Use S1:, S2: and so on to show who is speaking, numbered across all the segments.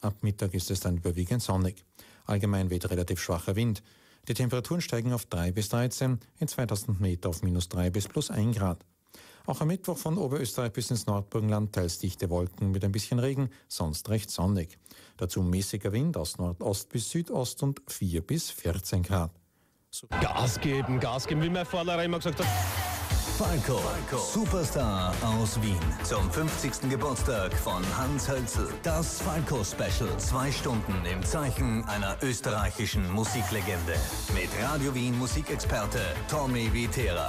S1: Ab Mittag ist es dann überwiegend sonnig. Allgemein weht relativ schwacher Wind. Die Temperaturen steigen auf 3 bis 13, in 2000 Meter auf -3 bis +1 Grad. Auch am Mittwoch von Oberösterreich bis ins Nordburgenland teils dichte Wolken mit ein bisschen Regen, sonst recht sonnig. Dazu mäßiger Wind aus Nordost bis Südost und 4 bis 14 Grad.
S2: Gas geben, wie mein Vorlehrer immer gesagt hat.
S3: Falco, Superstar aus Wien. Zum 50. Geburtstag von Hans Hölzl. Das Falco-Special. 2 Stunden im Zeichen einer österreichischen Musiklegende. Mit Radio Wien Musikexperte Tommy Vitera.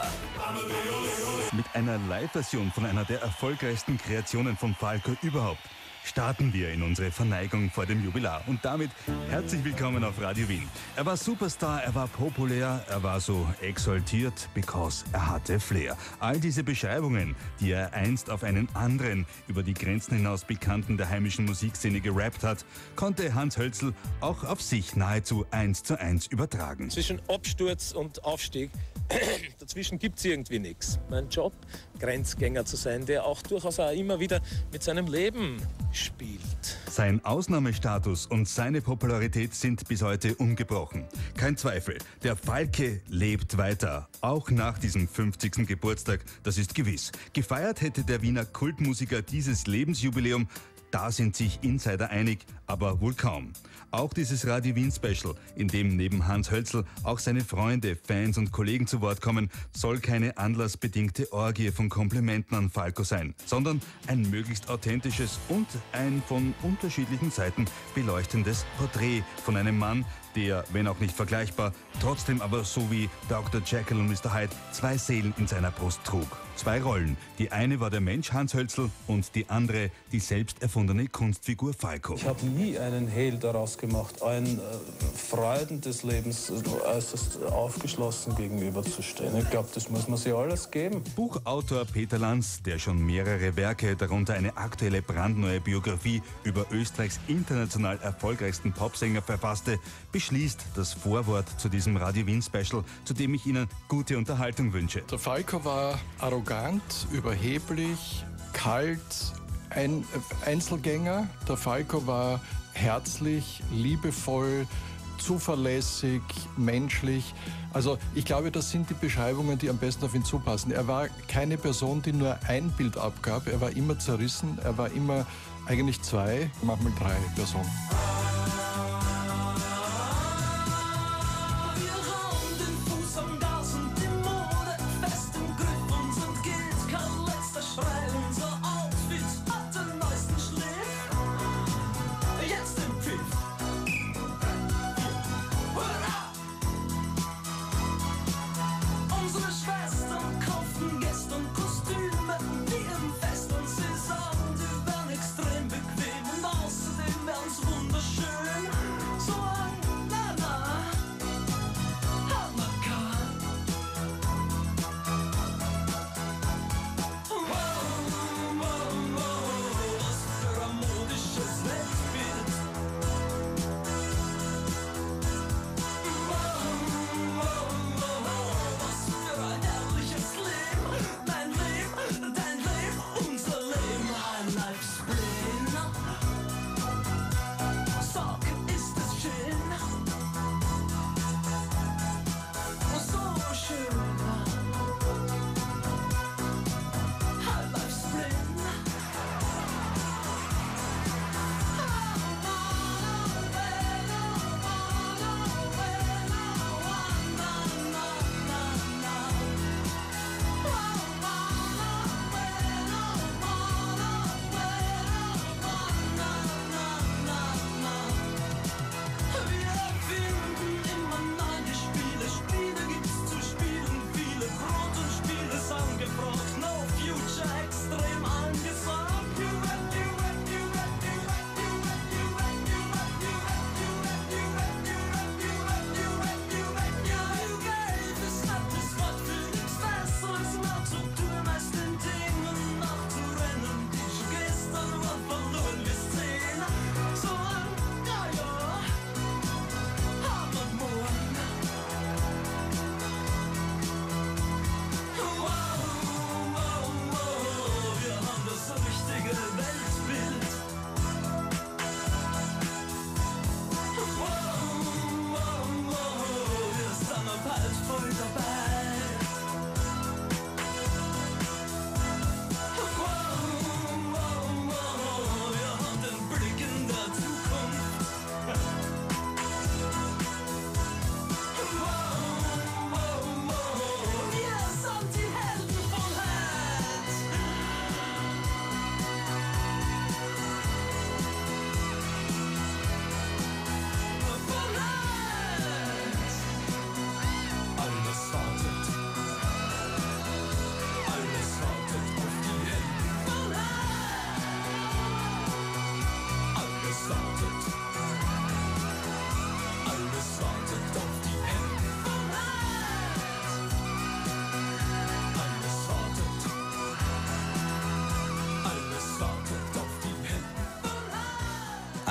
S4: Mit einer Live-Version von einer der erfolgreichsten Kreationen von Falco überhaupt starten wir in unsere Verneigung vor dem Jubilar. Und damit herzlich willkommen auf Radio Wien. Er war Superstar, er war populär, er war so exaltiert, because er hatte Flair. All diese Beschreibungen, die er einst auf einen anderen, über die Grenzen hinaus Bekannten der heimischen Musikszene gerappt hat, konnte Hans Hölzl auch auf sich nahezu 1:1 übertragen.
S2: Zwischen Absturz und Aufstieg, dazwischen gibt es irgendwie nichts. Mein Job, Grenzgänger zu sein, der auch durchaus auch immer wieder mit seinem Leben spielt.
S4: Sein Ausnahmestatus und seine Popularität sind bis heute ungebrochen. Kein Zweifel, der Falke lebt weiter, auch nach diesem 50. Geburtstag, das ist gewiss. Gefeiert hätte der Wiener Kultmusiker dieses Lebensjubiläum, da sind sich Insider einig, aber wohl kaum. Auch dieses Radio Wien Special, in dem neben Hans Hölzl auch seine Freunde, Fans und Kollegen zu Wort kommen, soll keine anlassbedingte Orgie von Komplimenten an Falco sein, sondern ein möglichst authentisches und ein von unterschiedlichen Seiten beleuchtendes Porträt von einem Mann, der, wenn auch nicht vergleichbar, trotzdem aber so wie Dr. Jekyll und Mr. Hyde 2 Seelen in seiner Brust trug. 2 Rollen. Die eine war der Mensch Hans Hölzl und die andere die selbst erfundene Kunstfigur Falco.
S5: Ich habe nie einen Hehl daraus gemacht, allen Freuden des Lebens äußerst aufgeschlossen gegenüberzustehen. Ich glaube, das muss man sich alles geben.
S4: Buchautor Peter Lanz, der schon mehrere Werke, darunter eine aktuelle brandneue Biografie über Österreichs international erfolgreichsten Popsänger verfasste, beschließt das Vorwort zu diesem Radio Wien Special, zu dem ich Ihnen gute Unterhaltung wünsche.
S6: Der Falco war arrogant, überheblich, kalt, ein Einzelgänger. Der Falco war herzlich, liebevoll, zuverlässig, menschlich. Also ich glaube, das sind die Beschreibungen, die am besten auf ihn zupassen. Er war keine Person, die nur ein Bild abgab. Er war immer zerrissen, er war immer eigentlich 2, manchmal 3 Personen.
S7: Extrem bequem und außerdem wären's wunderschön.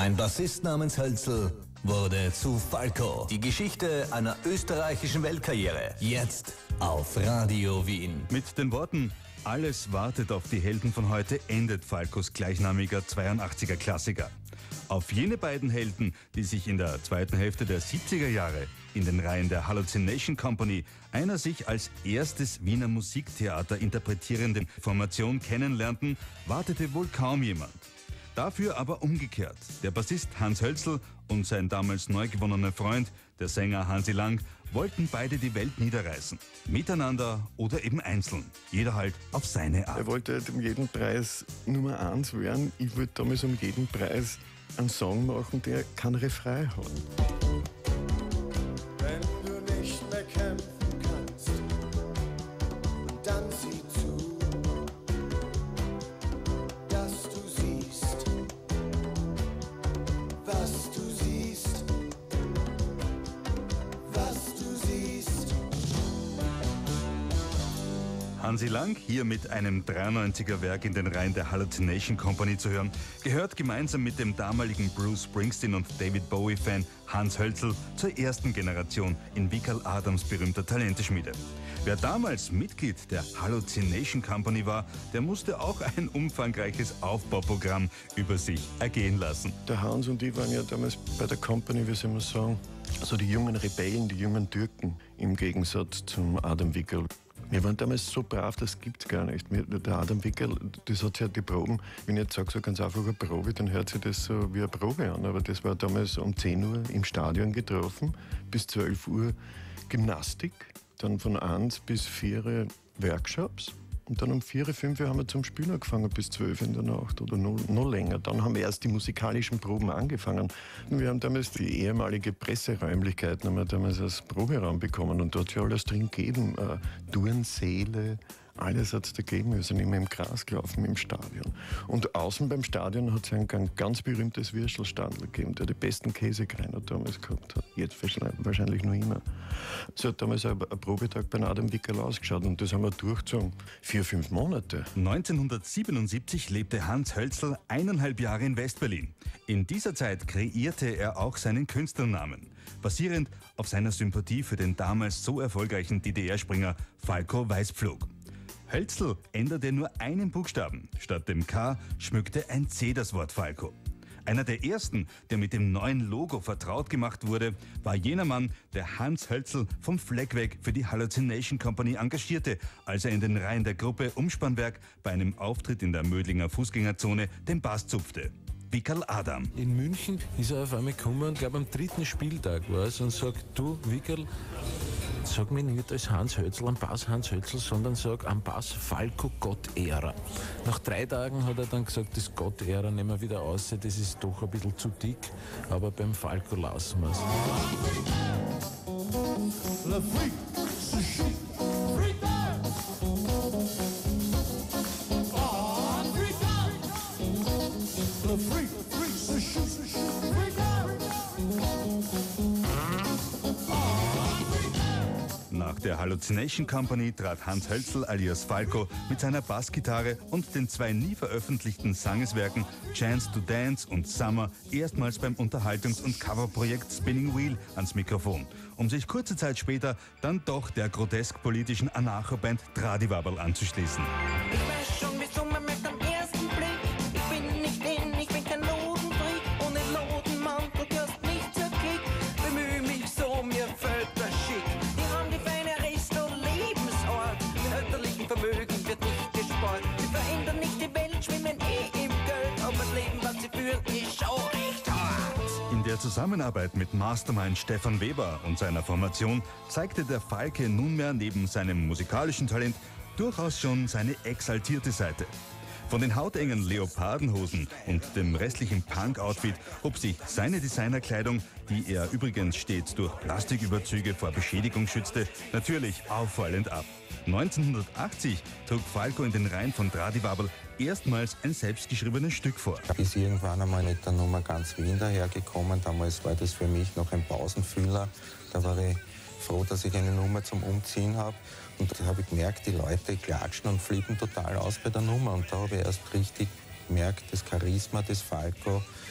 S3: Ein Bassist namens Hölzel wurde zu Falco. Die Geschichte einer österreichischen Weltkarriere. Jetzt auf Radio Wien.
S4: Mit den Worten "Alles wartet auf die Helden von heute" endet Falcos gleichnamiger 82er Klassiker. Auf jene beiden Helden, die sich in der zweiten Hälfte der 70er Jahre in den Reihen der Hallucination Company, einer sich als erstes Wiener Musiktheater interpretierenden Formation, kennenlernten, wartete wohl kaum jemand. Dafür aber umgekehrt. Der Bassist Hans Hölzel und sein damals neu gewonnener Freund, der Sänger Hansi Lang, wollten beide die Welt niederreißen. Miteinander oder eben einzeln. Jeder halt auf seine Art.
S7: Er wollte halt um jeden Preis Nummer 1 werden. Ich wollte damals um jeden Preis einen Song machen, der kein Refrain hat.
S8: Wenn du nicht mehr kämpfen kannst, dann sieh zu, dass du siehst, was du siehst, was du siehst.
S4: Hansi Lang, hier mit einem 93er Werk in den Reihen der Hallucination Company zu hören, gehört gemeinsam mit dem damaligen Bruce Springsteen und David Bowie-Fan Hans Hölzel zur ersten Generation in Wickerl Adams berühmter Talenteschmiede. Wer damals Mitglied der Hallucination Company war, der musste auch ein umfangreiches Aufbauprogramm über sich ergehen lassen.
S7: Der Hans und ich waren ja damals bei der Company, wie soll man sagen, also die jungen Rebellen, die jungen Türken, im Gegensatz zum Adam Wickerl. Wir waren damals so brav, das gibt's gar nicht. Der Adam Wickerl, das hat ja die Proben, wenn ich jetzt sage, so ganz einfach eine Probe, dann hört sich das so wie eine Probe an. Aber das war damals um 10 Uhr im Stadion getroffen, bis 12 Uhr Gymnastik, dann von 1 bis 4 Workshops. Und dann um 4, 5 haben wir zum Spielen angefangen, bis 12 in der Nacht oder noch länger. Dann haben wir erst die musikalischen Proben angefangen. Und wir haben damals die ehemalige Presseräumlichkeiten, haben wir damals als Proberaum bekommen. Und dort hat ja alles drin gegeben. Turnsäle, alles hat es da gegeben. Wir sind immer im Gras gelaufen im Stadion. Und außen beim Stadion hat es ein ganz berühmtes Würstelstandl gegeben, der die besten Käsekreiner damals gehabt hat. Jetzt wahrscheinlich noch immer. So hat damals ein Probetag bei Adam Wickerl ausgeschaut und das haben wir durchgezogen. 4, 5 Monate.
S4: 1977 lebte Hans Hölzel 1,5 Jahre in Westberlin. In dieser Zeit kreierte er auch seinen Künstlernamen, basierend auf seiner Sympathie für den damals so erfolgreichen DDR-Springer Falco Weißpflug. Hölzel änderte nur einen Buchstaben. Statt dem K schmückte ein C das Wort Falco. Einer der ersten, der mit dem neuen Logo vertraut gemacht wurde, war jener Mann, der Hans Hölzel vom Fleck weg für die Hallucination Company engagierte, als er in den Reihen der Gruppe Umspannwerk bei einem Auftritt in der Mödlinger Fußgängerzone den Bass zupfte. Wickerl Adam.
S9: In München ist er auf einmal gekommen, ich glaube am 3. Spieltag war es, und sagt, du Wickerl, sag mir nicht als Hans Hölzel, am Bass Hans Hölzel, sondern sag am Bass Falco Gott-Ära. Nach 3 Tagen hat er dann gesagt, das Gott-Ära nehmen wir wieder aus, das ist doch ein bisschen zu dick, aber beim Falco lassen wir es.
S4: Nach der Hallucination Company trat Hans Hölzel alias Falco mit seiner Bassgitarre und den 2 nie veröffentlichten Sangeswerken Chance to Dance und Summer erstmals beim Unterhaltungs- und Coverprojekt Spinning Wheel ans Mikrofon, um sich kurze Zeit später dann doch der grotesk-politischen Anarcho-Band Tradiwaberl anzuschließen.
S10: Ich weiß schon, wie Summe mit am ersten Blick. Ich bin nicht ich bin kein Lodenfreak. Ohne Lodenmantel gehörst nicht zur Klick. Bemühe mich so, mir fällt der Schick. Die haben die feine Resto-Lebensort. Mit elterlichen Vermögen wird nicht gespart. Sie verändern nicht die Welt, schwimmen im Geld. Aber das Leben, was sie führen, ist schon recht hart.
S4: In der Zusammenarbeit mit Mastermind Stefan Weber und seiner Formation zeigte der Falke nunmehr neben seinem musikalischen Talent durchaus schon seine exaltierte Seite. Von den hautengen Leopardenhosen und dem restlichen Punk-Outfit hob sich seine Designerkleidung, die er übrigens stets durch Plastiküberzüge vor Beschädigung schützte, natürlich auffallend ab. 1980 trug Falco in den Reihen von Tradiwaberl erstmals ein selbstgeschriebenes Stück vor.
S11: Ist irgendwann einmal mit der Nummer Ganz Wien dahergekommen. Damals war das für mich noch ein Pausenfüller. Da war ich froh, dass ich eine Nummer zum Umziehen habe. Und da habe ich gemerkt, die Leute klatschen und flippen total aus bei der Nummer. Und da habe ich erst richtig gemerkt, das Charisma des Falco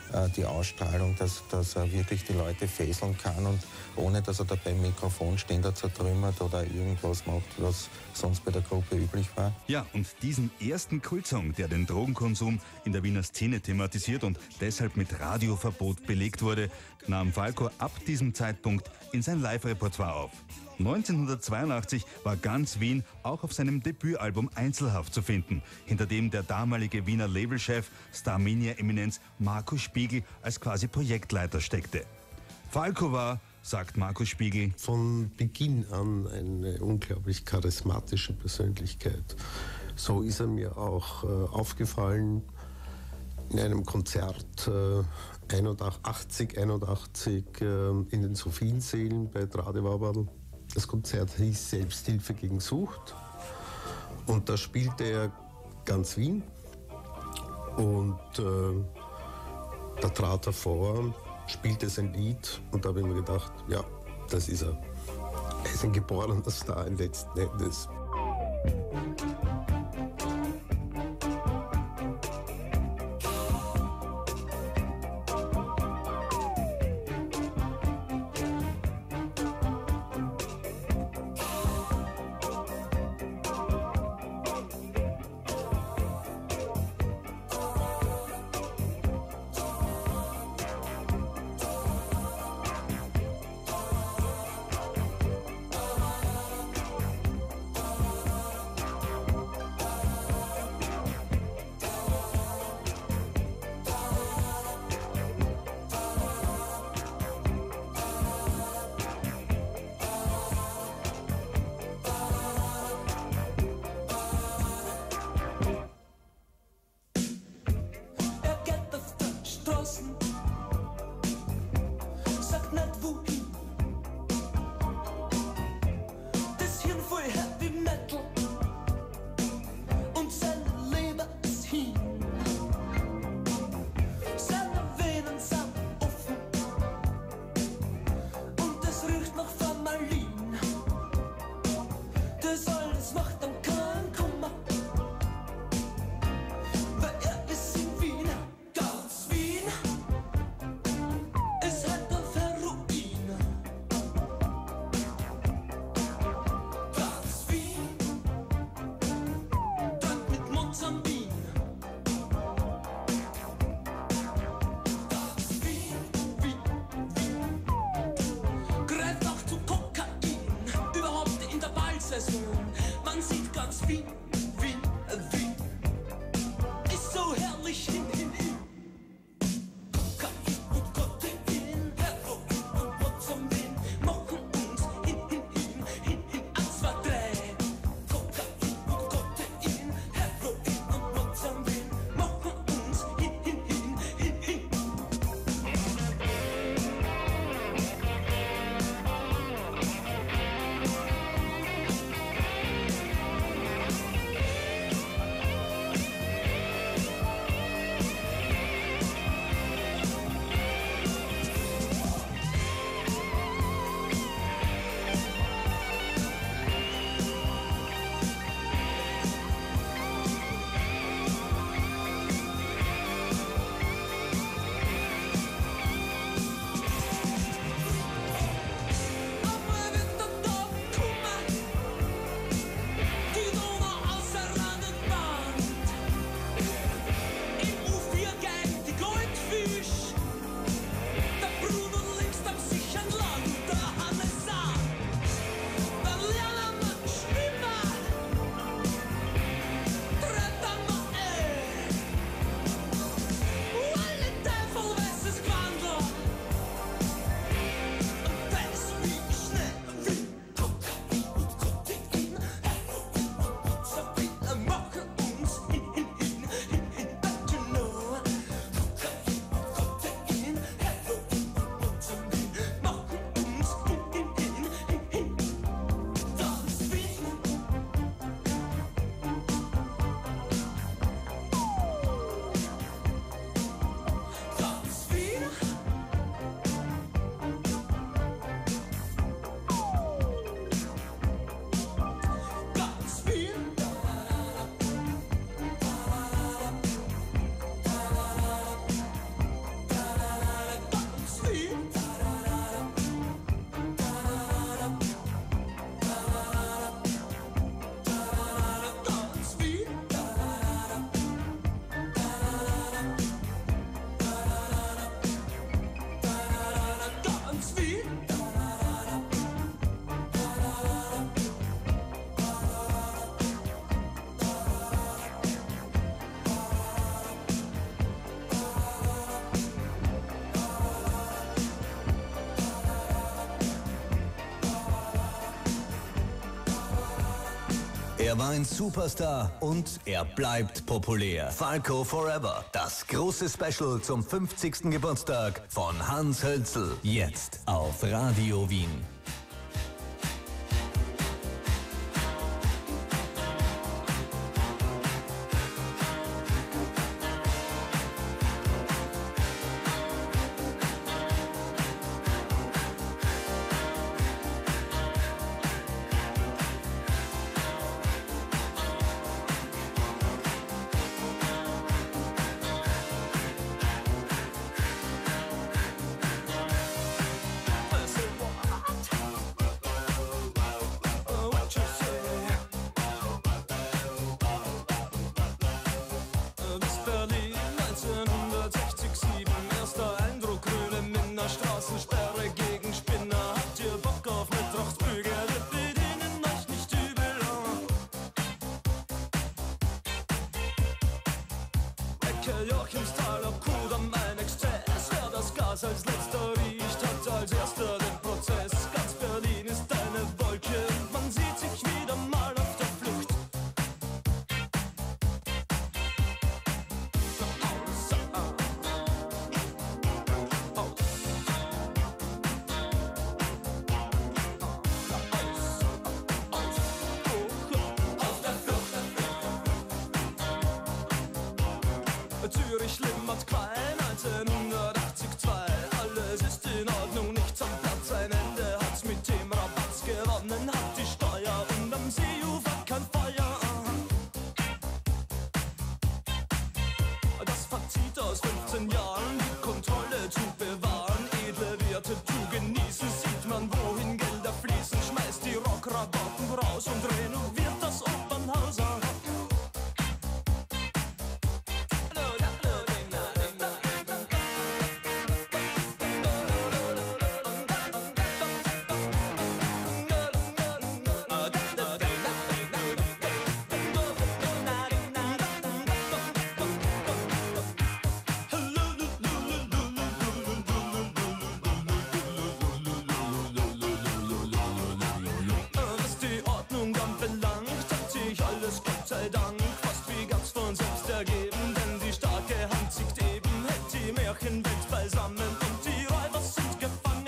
S11: die Ausstrahlung, dass er wirklich die Leute fesseln kann und ohne, dass er dabei Mikrofonständer zertrümmert oder irgendwas macht, was sonst bei der Gruppe üblich war.
S4: Ja, und diesen ersten Kultsong, der den Drogenkonsum in der Wiener Szene thematisiert und deshalb mit Radioverbot belegt wurde, nahm Falco ab diesem Zeitpunkt in sein Live-Repertoire auf. 1982 war ganz Wien auch auf seinem Debütalbum Einzelhaft zu finden, hinter dem der damalige Wiener Labelchef Starmania-Eminenz Markus Spiegel als quasi Projektleiter steckte. Falco war, sagt Markus Spiegel,
S12: von Beginn an eine unglaublich charismatische Persönlichkeit. So ist er mir auch aufgefallen in einem Konzert 81 in den Sophiensälen bei Tradewaberl. Das Konzert hieß Selbsthilfe gegen Sucht und da spielte er ganz Wien und da trat er vor, spielte sein Lied und da habe ich mir gedacht, ja, das ist er. Er ist ein geborener Star letzten Endes.
S10: Man sieht ganz Wien, Wien, Wien. Ist so herrlich hin, hin, hin. Kokain und Kokain, Heroin und Botzombin machen uns hin, hin, hin, hin, hin. 1, 2, 3. Kokain und Kokain, Heroin und Botzombin machen uns hin, hin, hin, hin, hin.
S3: Er war ein Superstar und er bleibt populär. Falco Forever. Das große Special zum 50. Geburtstag von Hans Hölzl. Jetzt auf Radio Wien.
S13: Als letzter riecht, hat als erster den Prozess. Ganz Berlin ist eine Wolke und man sieht sich wieder mal auf der Flucht. Zürich schlimmert kein 1982. Alles ist in Ordnung, nichts am Platz. Ein Ende hat's mit dem Rabatz gewonnen, hat die Steuer und am Seeufer kein Feuer. Das Fazit aus 15 Jahren, die Kontrolle zu bewahren, edle Werte zu genießen, sieht man, wohin Gelder fließen, schmeißt die Rockrabatten raus und renoviert das Opernhaus. Gott sei Dank, fast wie ganz von selbst ergeben, denn die starke Hand siegt eben, hält die Märchenwelt beisammen und die Räuber sind gefangen.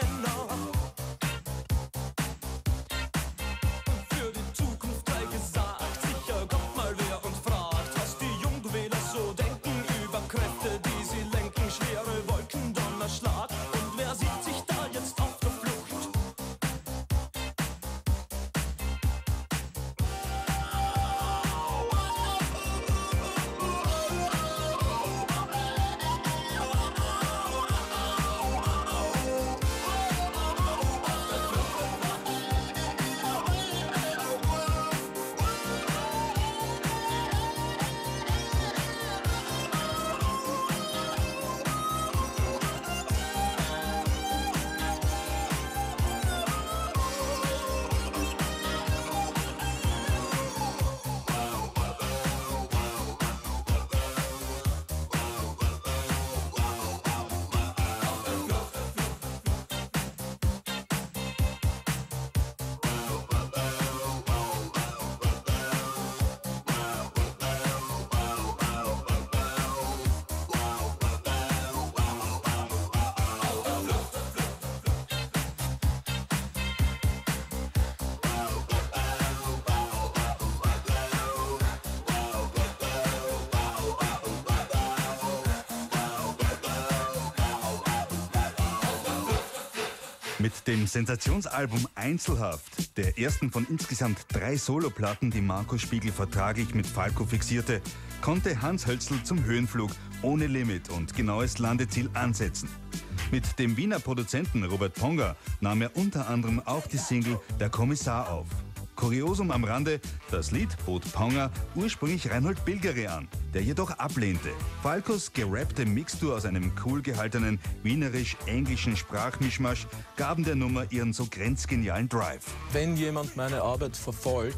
S13: Für die Zukunft sei gesagt, sicher kommt mal wer und fragt, was die Jungwähler so denken über Kräfte, die sie lenken, schwere Wolken, Donnerschlag, und wer sieht sich da jetzt auf der Flucht?
S4: Mit dem Sensationsalbum Einzelhaft, der ersten von insgesamt 3 Soloplatten, die Markus Spiegel vertraglich mit Falco fixierte, konnte Hans Hölzl zum Höhenflug ohne Limit und genaues Landeziel ansetzen. Mit dem Wiener Produzenten Robert Ponga nahm er unter anderem auch die Single Der Kommissar auf. Kuriosum am Rande, das Lied bot Ponga ursprünglich Reinhold Bilgeri an, der jedoch ablehnte. Falcos gerappte Mixtur aus einem cool gehaltenen wienerisch-englischen Sprachmischmasch gaben der Nummer ihren so grenzgenialen Drive.
S5: Wenn jemand meine Arbeit verfolgt,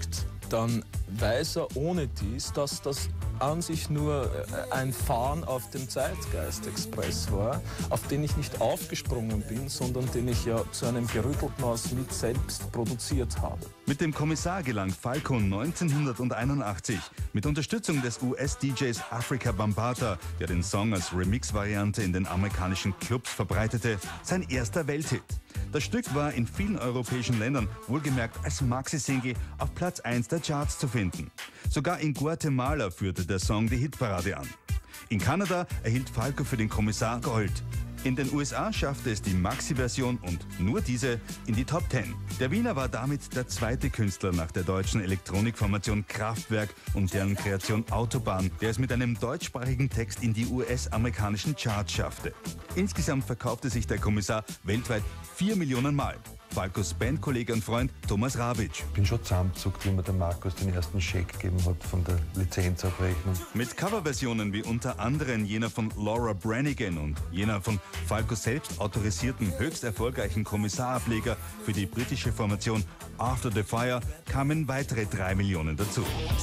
S5: dann weiß er ohne dies, dass das an sich nur ein Fahren auf dem Zeitgeist-Express war, auf den ich nicht aufgesprungen bin, sondern den ich ja zu einem Gerüttelmaß mit selbst produziert habe.
S4: Mit dem Kommissar gelang Falco 1981 mit Unterstützung des US-DJs Afrika Bambaataa, der den Song als Remix-Variante in den amerikanischen Clubs verbreitete, sein erster Welthit. Das Stück war in vielen europäischen Ländern, wohlgemerkt als Maxi-Single, auf Platz 1 der Charts zu finden. Sogar in Guatemala führte der Song die Hitparade an. In Kanada erhielt Falco für den Kommissar Gold. In den USA schaffte es die Maxi-Version und nur diese in die Top 10. Der Wiener war damit der zweite Künstler nach der deutschen Elektronikformation Kraftwerk und deren Kreation Autobahn, der es mit einem deutschsprachigen Text in die US-amerikanischen Charts schaffte. Insgesamt verkaufte sich der Kommissar weltweit 4 Millionen Mal. Falcos Bandkollege und Freund Thomas Rawitsch.
S14: Ich bin schon zusammengezuckt, wie mir der Markus den ersten Scheck gegeben hat von der Lizenzabrechnung.
S4: Mit Coverversionen wie unter anderem jener von Laura Branigan und jener von Falco selbst autorisierten höchst erfolgreichen Kommissarableger für die britische Formation After the Fire kamen weitere 3 Millionen dazu.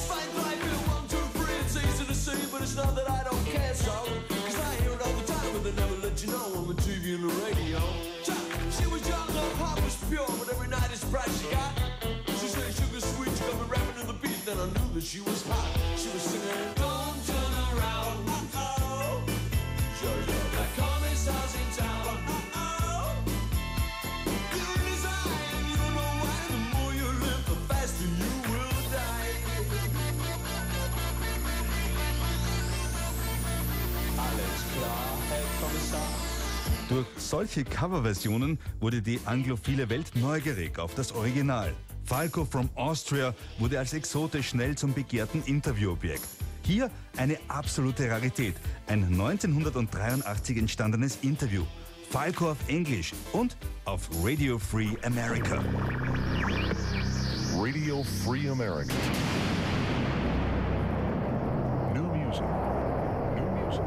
S13: She was hot. She was singing, don't turn around. Uh-oh. That commissar's in town. Uh-oh. You're in his eye and you don't know why. The more you live, the faster you will die. Alles klar, Herr Kommissar.
S4: Durch solche Coverversionen wurde die anglophile Welt neugierig auf das Original. Falco from Austria wurde als Exote schnell zum begehrten Interviewobjekt. Hier eine absolute Rarität, ein 1983 entstandenes Interview. Falco auf Englisch und auf Radio Free America.
S15: Radio Free America. New music. New music.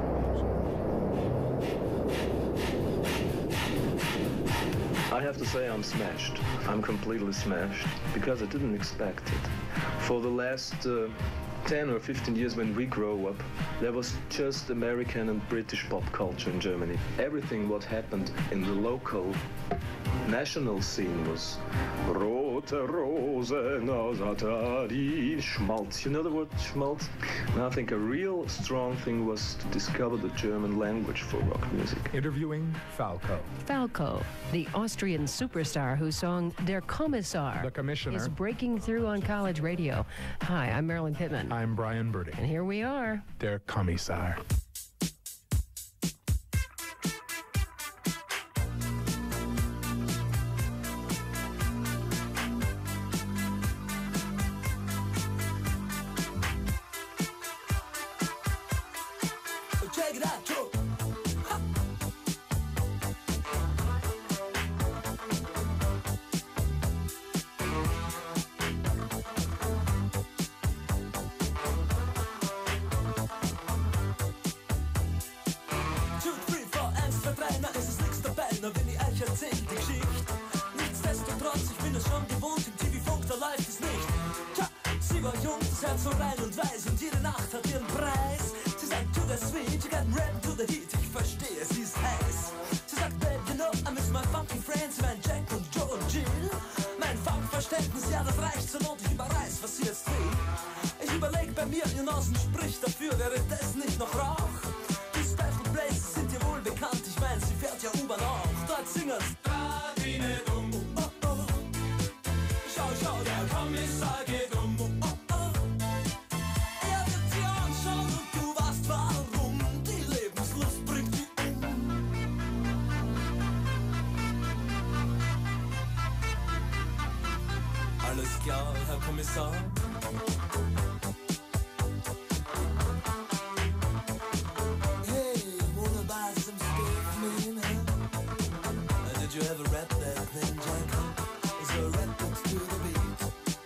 S16: I have to say I'm smashed. I'm completely smashed because I didn't expect it. For the last 10 or 15 years when we grow up, there was just American and British pop culture in Germany. Everything what happened in the local national scene was Rote Rosen aus Atari, Schmalz. You know the word Schmalz? And I think a real strong thing was to discover the German language for rock music.
S17: Interviewing Falco.
S18: Falco, the Austrian superstar whose song Der Kommissar
S17: The Commissioner
S18: is breaking through on college radio. Hi, I'm Marilyn Pittman.
S17: I'm Brian Birdie.
S18: And here we are.
S17: Der Kommissar.
S13: Check it out, Joe. Wenn ich euch erzähl die Geschichte. Nichtsdestotrotz, ich bin es schon gewohnt, im TV-Funk, da läuft es nicht. Tja, sie war jung, das Herz so rein und weiß und jede Nacht hat ihren Preis. Sie sagt, to the sweet, you got rap to the heat, ich verstehe, sie ist heiß. Sie sagt, babe, you know, I miss my funky friends, mein Jack und Joe und Jill. Mein Funkverständnis, ja, das reicht zur Not, ich überreiß, was sie jetzt will. Ich überleg bei mir, ihr Nasen spricht dafür, wäre das nicht noch Rauch? Die Special Places sind dir wohl bekannt, ich mein, sie fährt ja U-Bahn auch. Dort singen's Radine dumm, oh oh. Schau, schau, der Kommissar geht um, oh oh. Er wird sie anschauen und du weißt warum. Die Lebenslust bringt die um. Alles klar, Herr Kommissar. Did you ever rap that thing, Jack? Is a rap to the beat.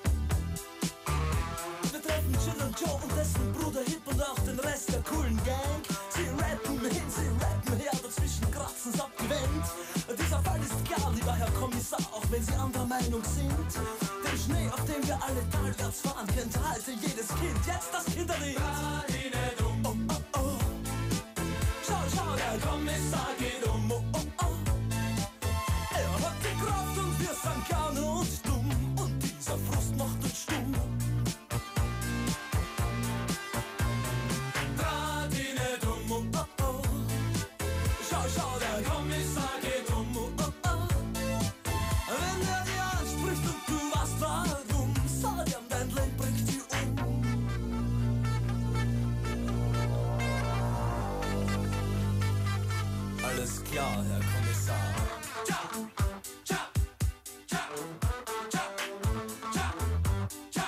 S13: Wir treffen Jill und Joe und dessen Bruder Hip und auch den Rest der coolen Gang. Sie rappen hin, sie rappen her, dazwischen kratzen's abgewendet. Dieser Fall ist klar, lieber Herr Kommissar, auch wenn Sie anderer Meinung sind. Denn Den Schnee, auf dem wir alle talwärts fahren, kennt halte jedes Kind jetzt das Kinderlied. Oh, oh, oh. Schau, schau, der Kommissar geht um. Oh, oh, oh. Er hat die Kraft und wir sind gerne und dumm. Und dieser Frust macht uns stumm. Draht ihn nicht um. Oh, oh, oh. Schau, schau, der Kommissar geht um. Oh, oh, oh. Wenn er dir anspricht und du weißt warum, sag ihm, dein Leben bringt dich um. Alles klar, Herr Kommissar. Tja, tja, tja, tja, tja, tja.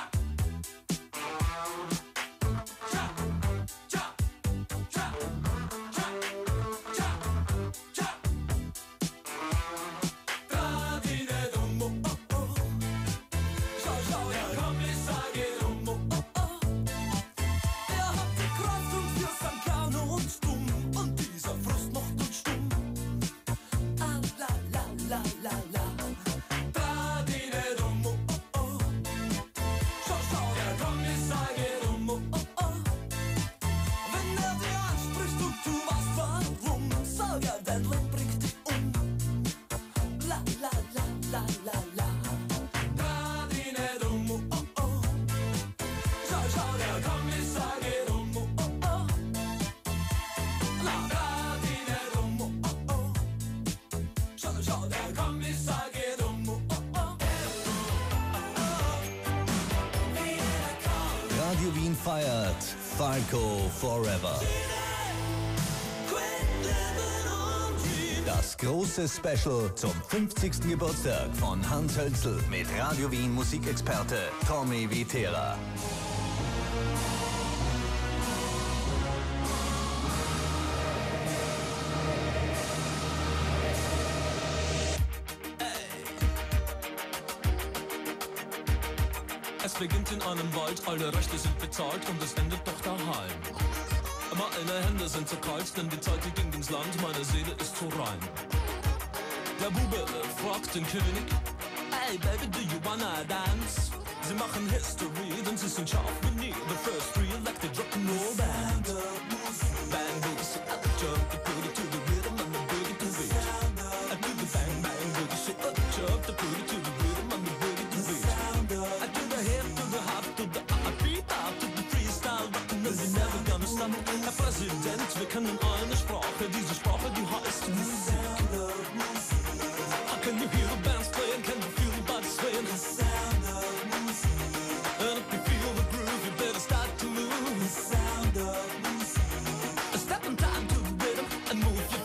S13: Tja, tja, tja, tja, tja, tja. Draht ihn nicht um, oh, oh, oh. Schau, schau, der Kommissar geht um, oh, oh, oh. Er hat die Kraft und wir sind gerne und dumm. Und dieser Frust macht uns stumm. Ah, la, la, la, la, la. Draht ihn nicht um, oh, oh, oh. Schau, schau, der Kommissar geht um, oh, oh, oh. Wenn er dir anspricht und du weißt warum, sag er, dein Leben bringt dich um. La, la, la, la, la, la. Draht ihn nicht um, oh, oh, oh. Schau, schau, der Kommissar geht um, oh, oh, oh. La, draht ihn nicht um, oh, oh, oh. Schau, schau, der Kommissar geht um, oh, oh, oh.
S3: Radio Wien feiert Falco Forever. Das große Special zum 50. Geburtstag von Hans Hölzl mit Radio Wien Musikexperte Tommy Vitera.
S13: Es beginnt in einem Wald, alle Rechte sind bezahlt und es endet doch daheim. Meine Hände sind so kalt, denn die Zeit die ging ins Land, meine Seele ist so rein. Der Bube fragt den König, hey baby, do you wanna dance? Sie machen History, denn sie sind scharf wie nie. The first re-elected rock'n'roll band. Bang boogie, so up jump the booty to the rhythm and the booty to beat. I do the bang bang boogie, so up jump the booty to the rhythm and the booty to beat. I do the hip to the hop to the beat up to the freestyle rockin' and we're never gonna stop. Herr Präsident, wir kennen eine Sprache, diese Sprache, die heißt Musik. How can you hear the bands playing? Can you feel the body swaying? The sound of music. And if you feel the groove, you better start to move. The sound of music. Step in time to the rhythm and move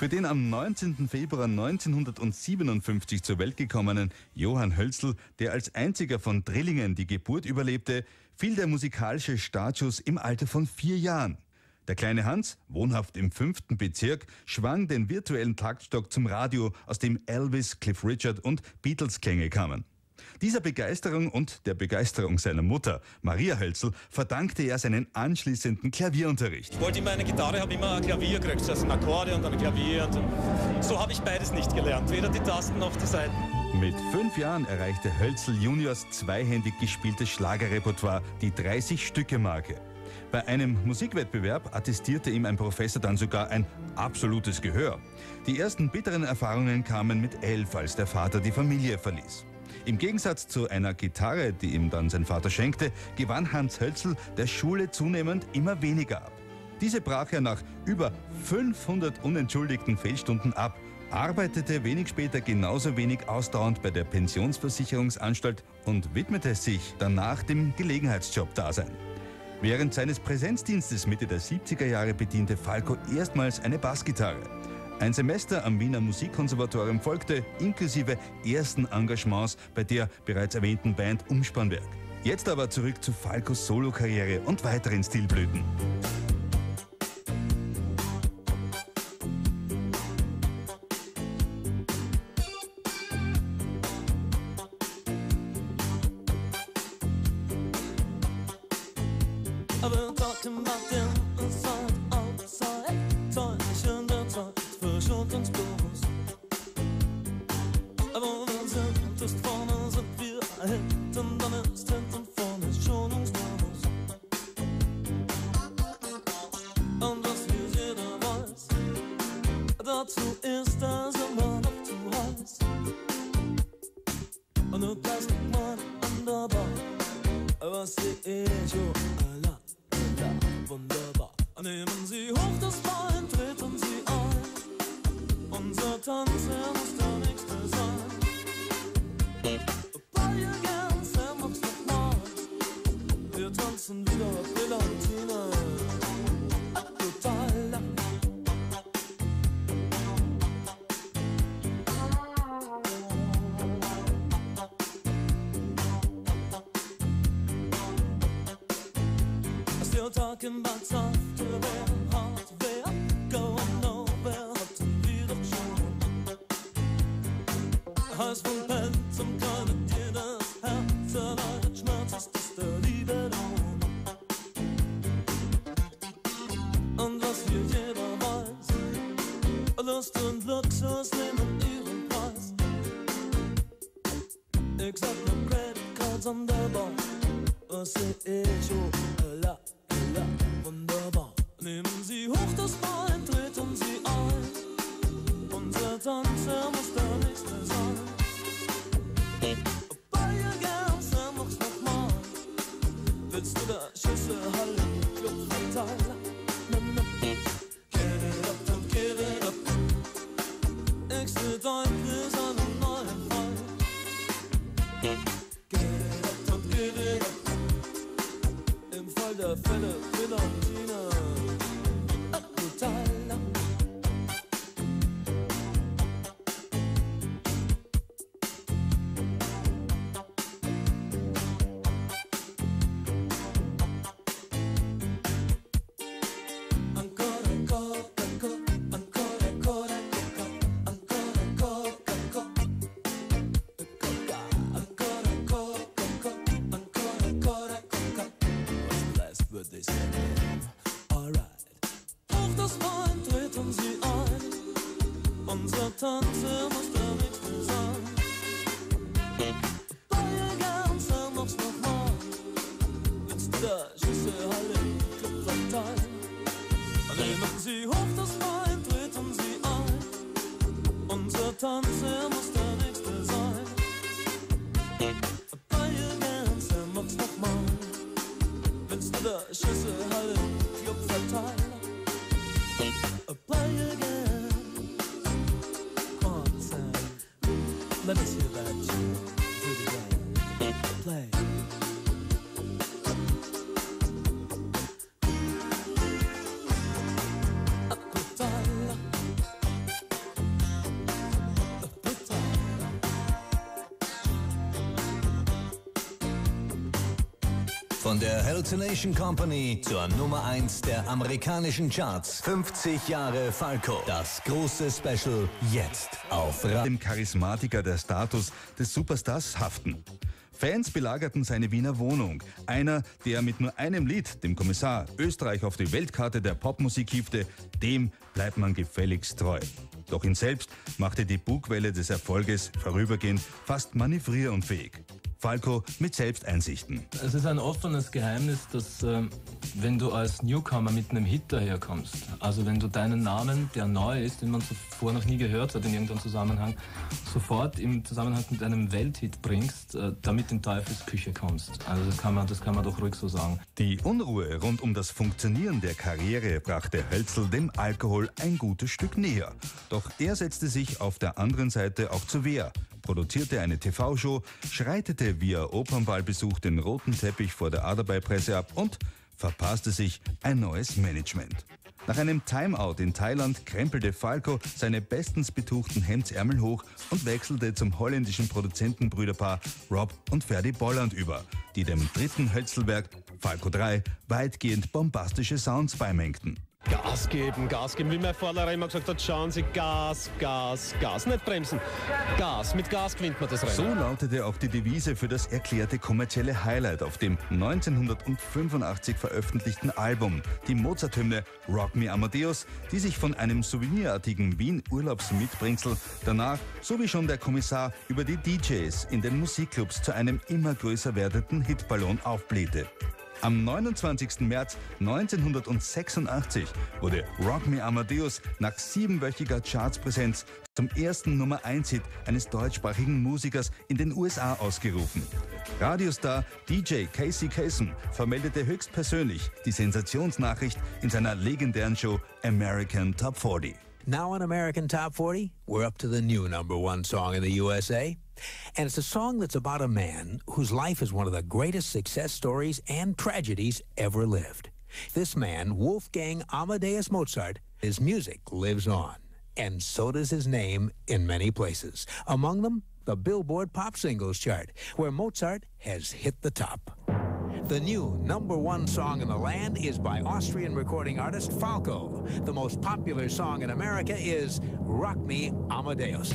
S4: Für den am 19. Februar 1957 zur Welt gekommenen Johann Hölzl, der als einziger von Drillingen die Geburt überlebte, fiel der musikalische Startschuss im Alter von 4 Jahren. Der kleine Hans, wohnhaft im 5. Bezirk, schwang den virtuellen Taktstock zum Radio, aus dem Elvis, Cliff Richard und Beatles-Klänge kamen. Dieser Begeisterung und der Begeisterung seiner Mutter, Maria Hölzl, verdankte er seinen anschließenden Klavierunterricht.
S19: Ich wollte immer eine Gitarre, habe immer ein Klavier gekriegt, also ein Akkordeon und ein Klavier. Und so habe ich beides nicht gelernt, weder die Tasten noch die Saiten.
S4: Mit 5 Jahren erreichte Hölzl Juniors zweihändig gespieltes Schlagerrepertoire die 30-Stücke-Marke. Bei einem Musikwettbewerb attestierte ihm ein Professor dann sogar ein absolutes Gehör. Die ersten bitteren Erfahrungen kamen mit 11, als der Vater die Familie verließ. Im Gegensatz zu einer Gitarre, die ihm dann sein Vater schenkte, gewann Hans Hölzl der Schule zunehmend immer weniger ab. Diese brach er nach über 500 unentschuldigten Fehlstunden ab, arbeitete wenig später genauso wenig ausdauernd bei der Pensionsversicherungsanstalt und widmete sich danach dem Gelegenheitsjob-Dasein. Während seines Präsenzdienstes Mitte der 70er Jahre bediente Falco erstmals eine Bassgitarre. Ein Semester am Wiener Musikkonservatorium folgte, inklusive ersten Engagements bei der bereits erwähnten Band Umspannwerk. Jetzt aber zurück zu Falcos Solokarriere und weiteren Stilblüten.
S13: Nehmen Sie hoch das Bein, treten Sie ein. Unser Tanz, er muss der nächste sein. Play again, Sam, mach's nochmal. Wir tanzen wieder Brillantina. Total. Still talking about software, hardware, going nowhere, hatten wir doch schon. Heiß von Pen zum keine dir das Herz erleidet, Schmerz ist das der Liebe Lohn. Und was hier jeder weiß, Lust und Luxus nehmen ihren Preis. Ich sag nur Credit Cards an der Bar, was seh ich schon, la. Ja, wunderbar. Nehmen Sie hoch das Bein, treten Sie ein. Unser Tanz, er muss der nächste sein. Play again, Sam, mach's nochmal. Willst du da Schüsse, Halle, Club, Verteiler? Get it up, don't give it up. Ich seh dein Quiz an einem neuen Fall. Get it up, don't give it up. Im Fall der Fälle, Brillantina, total. Unser Tanze muss der nächste sein. Play again, Sam, mach's nochmal. Jetzt der Schüsse, Halle, Club, verteilen. Nehmen Sie hoch das Bein, treten Sie ein. Unser Tanze muss der nächste sein. Play again, Sam, mach's nochmal. Jetzt der Schüsse, Halle, Club, verteilen. Play again. Let me see that you do it again. Play.
S3: Von der Hallucination Company zur Nummer 1 der amerikanischen Charts. 50 Jahre Falco. Das große Special jetzt auf
S4: Dem Charismatiker der Status des Superstars haften. Fans belagerten seine Wiener Wohnung. Einer, der mit nur einem Lied, dem Kommissar, Österreich auf die Weltkarte der Popmusik hiefte, dem bleibt man gefälligst treu. Doch ihn selbst machte die Bugwelle des Erfolges vorübergehend fast manövrierunfähig. Falco mit Selbsteinsichten.
S5: Es ist ein offenes Geheimnis, dass wenn du als Newcomer mit einem Hit daherkommst, also wenn du deinen Namen, der neu ist, den man zuvor noch nie gehört hat in irgendeinem Zusammenhang, sofort im Zusammenhang mit einem Welthit bringst, damit in Teufels Küche kommst. Also das kann man doch ruhig so sagen.
S4: Die Unruhe rund um das Funktionieren der Karriere brachte Hölzl dem Alkohol ein gutes Stück näher. Doch er setzte sich auf der anderen Seite auch zur Wehr, produzierte eine TV-Show, schreitete via Opernballbesuch den roten Teppich vor der Aderbei-Presse ab und verpasste sich ein neues Management. Nach einem Timeout in Thailand krempelte Falco seine bestens betuchten Hemdsärmel hoch und wechselte zum holländischen Produzentenbrüderpaar Rob und Ferdy Bolland über, die dem dritten Hölzl-Werk Falco 3 weitgehend bombastische Sounds beimengten.
S20: Gas geben, wie mein Vorderer immer gesagt hat, schauen Sie, Gas, Gas, Gas, nicht bremsen. Gas, mit Gas gewinnt man das Rennen.
S4: So lautete auch die Devise für das erklärte kommerzielle Highlight auf dem 1985 veröffentlichten Album, die Mozart-Hymne Rock Me Amadeus, die sich von einem souvenirartigen Wien-Urlaubsmitbringsel danach, so wie schon der Kommissar, über die DJs in den Musikclubs zu einem immer größer werdenden Hitballon aufblähte. Am 29. März 1986 wurde Rock Me Amadeus nach 7-wöchiger Chartspräsenz zum ersten Nummer-1-Hit eines deutschsprachigen Musikers in den USA ausgerufen. Radiostar DJ Casey Kasem vermeldete höchstpersönlich die Sensationsnachricht in seiner legendären Show American Top 40.
S21: Now on American Top 40, we're up to the new #1 song in the USA. And it's a song that's about a man whose life is one of the greatest success stories and tragedies ever lived. This man, Wolfgang Amadeus Mozart, his music lives on. And so does his name in many places. Among them, the Billboard Pop Singles chart, where Mozart has hit the top. The new #1 song in the land is by Austrian recording artist Falco. The most popular song in America is Rock Me Amadeus.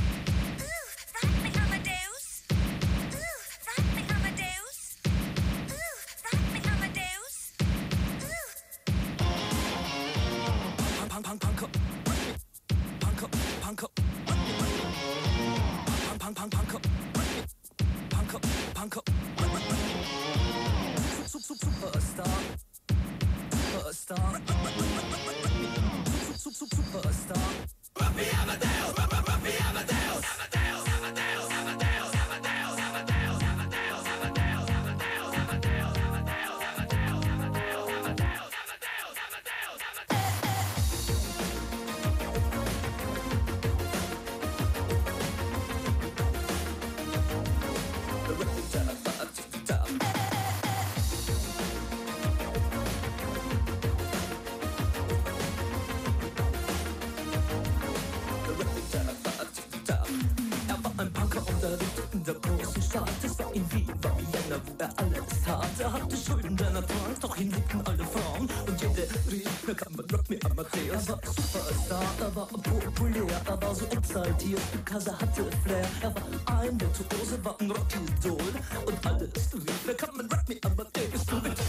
S13: in der großen Stadt. Es war in Wien, war Vienna, wo er alles tat. Er hatte Schulden, denn er trank, doch ihn liebten alle Frauen. Und jede rief, na kann man Rock Me Amadeus. Er war Superstar, er war populär, er war so exaltiert, because er hatte Flair. Er war ein Virtuose, war ein Rockidol. Und alles rief, na kann man Rock Me Amadeus. Du mit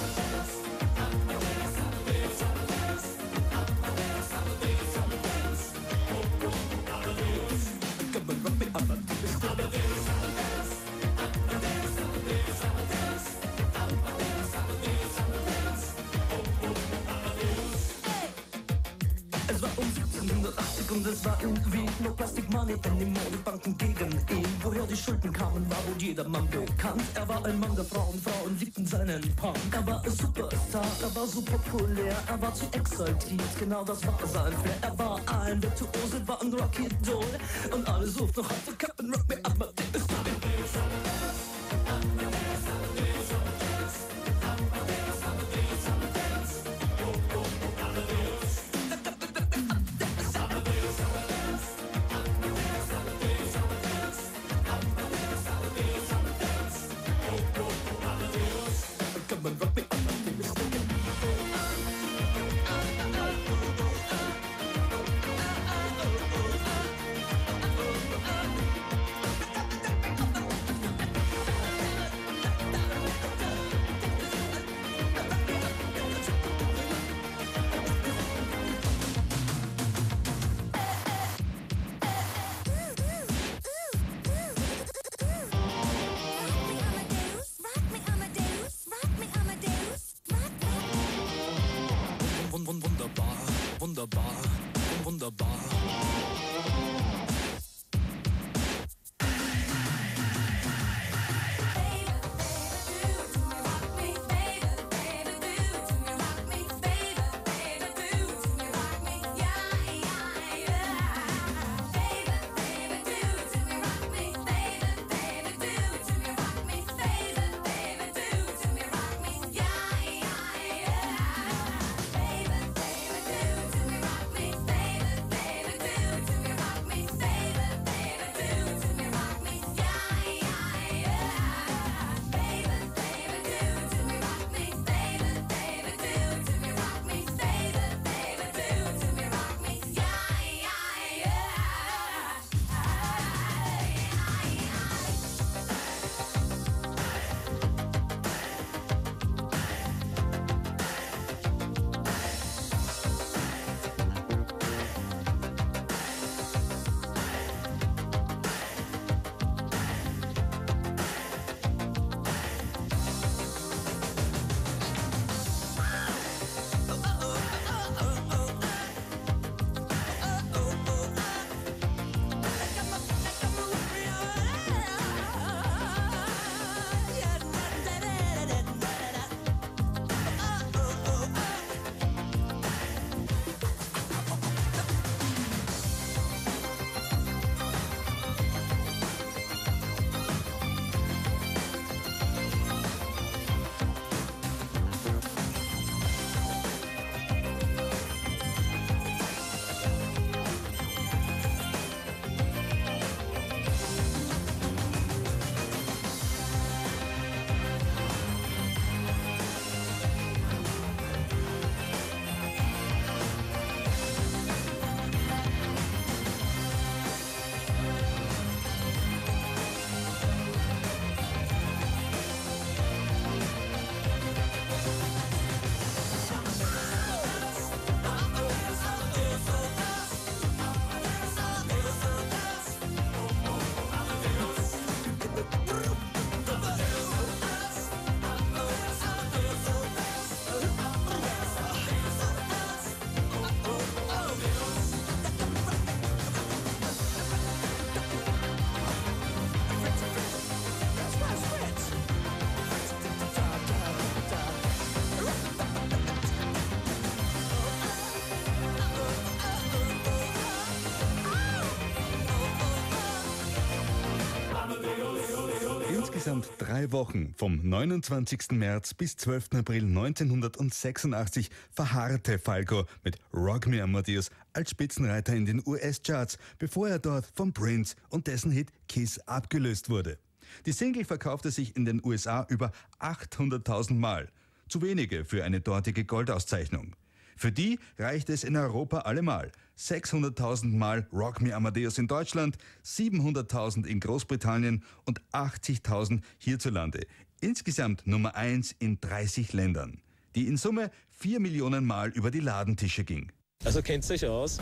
S13: und es war in Wien, no Plastic Money, denn die Modebanken gegen ihn. Woher die Schulden kamen, war wohl jedermann bekannt. Er war ein Mann der Frauen, Frauen liebten seinen Punk. Er war ein Superstar, er war so populär, er war zu exaltiert, genau das war sein Flair. Er war ein Virtuose, war ein Rockidol und alle suchten noch heute Captain Rock Me Amadeus. wunderbar, wunderbar.
S4: Insgesamt 3 Wochen, vom 29. März bis 12. April 1986, verharrte Falco mit Rock Me Amadeus als Spitzenreiter in den US-Charts, bevor er dort von Prince und dessen Hit Kiss abgelöst wurde. Die Single verkaufte sich in den USA über 800.000 Mal. Zu wenige für eine dortige Goldauszeichnung. Für die reichte es in Europa allemal. 600.000 Mal Rock Me Amadeus in Deutschland, 700.000 in Großbritannien und 80.000 hierzulande. Insgesamt Nummer 1 in 30 Ländern. Die in Summe 4 Millionen Mal über die Ladentische ging.
S2: Also kennt ihr euch aus?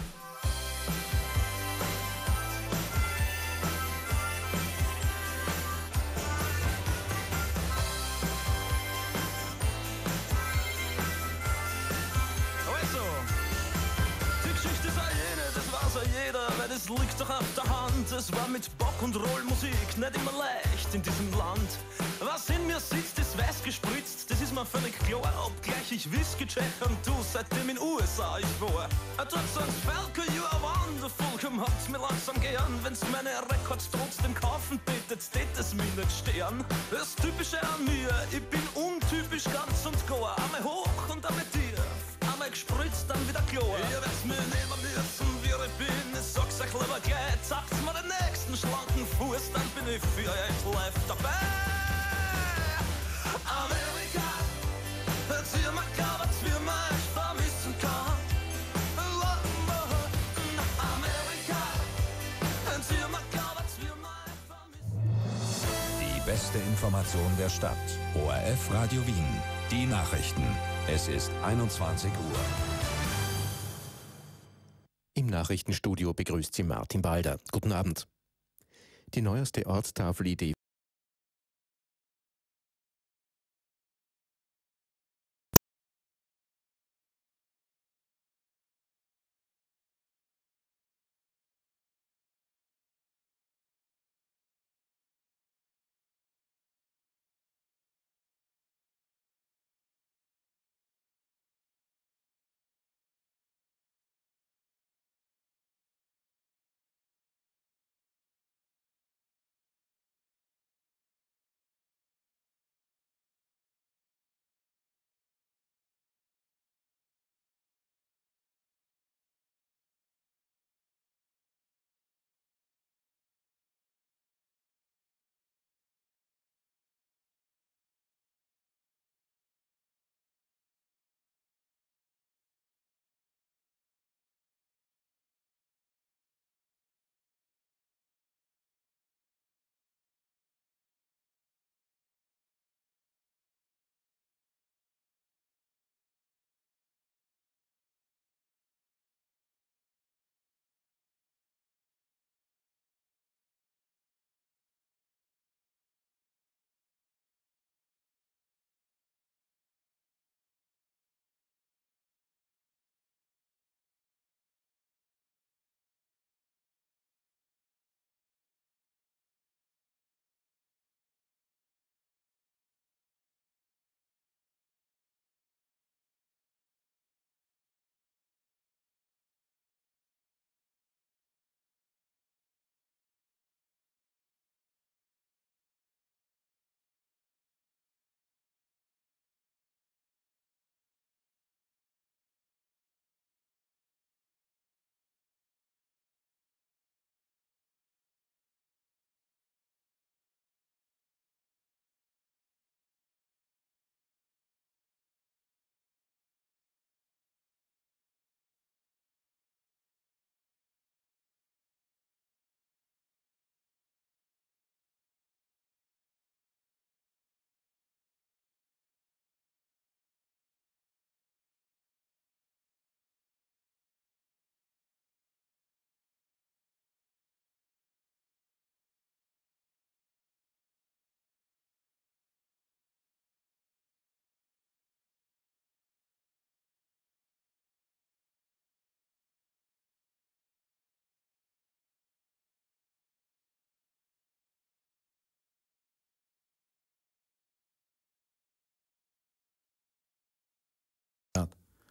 S13: Es liegt doch auf der Hand, es war mit Bock und Rollmusik nicht immer leicht in diesem Land. Was in mir sitzt, ist weiß gespritzt, das ist mir völlig klar. Obgleich ich Whisky check und du seitdem in USA ich war. Dort sagt's Falco, you are wonderful, komm habt's mir langsam gern. Wenn's meine Records trotzdem kaufen bittet, tät es mir nicht stehen. Das Typische an mir, ich bin untypisch ganz und gar. Einmal hoch und einmal tief, einmal gespritzt, dann wieder klar. Ihr werdt's mir nehmen müssen, wie ich bin. Ich sag's euch lieber gleich, zeigt's mir den nächsten schlanken Fuß, dann bin ich für euch live dabei. Amerika, erzähl mir gar was, wie man euch vermissen kann. Amerika, erzähl mir gar was, wie man euch vermissen.
S1: Die beste Information der Stadt. ORF Radio Wien. Die Nachrichten. Es ist 21 Uhr.
S22: Im Nachrichtenstudio begrüßt Sie Martin Balder. Guten Abend. Die neueste Ortstafelidee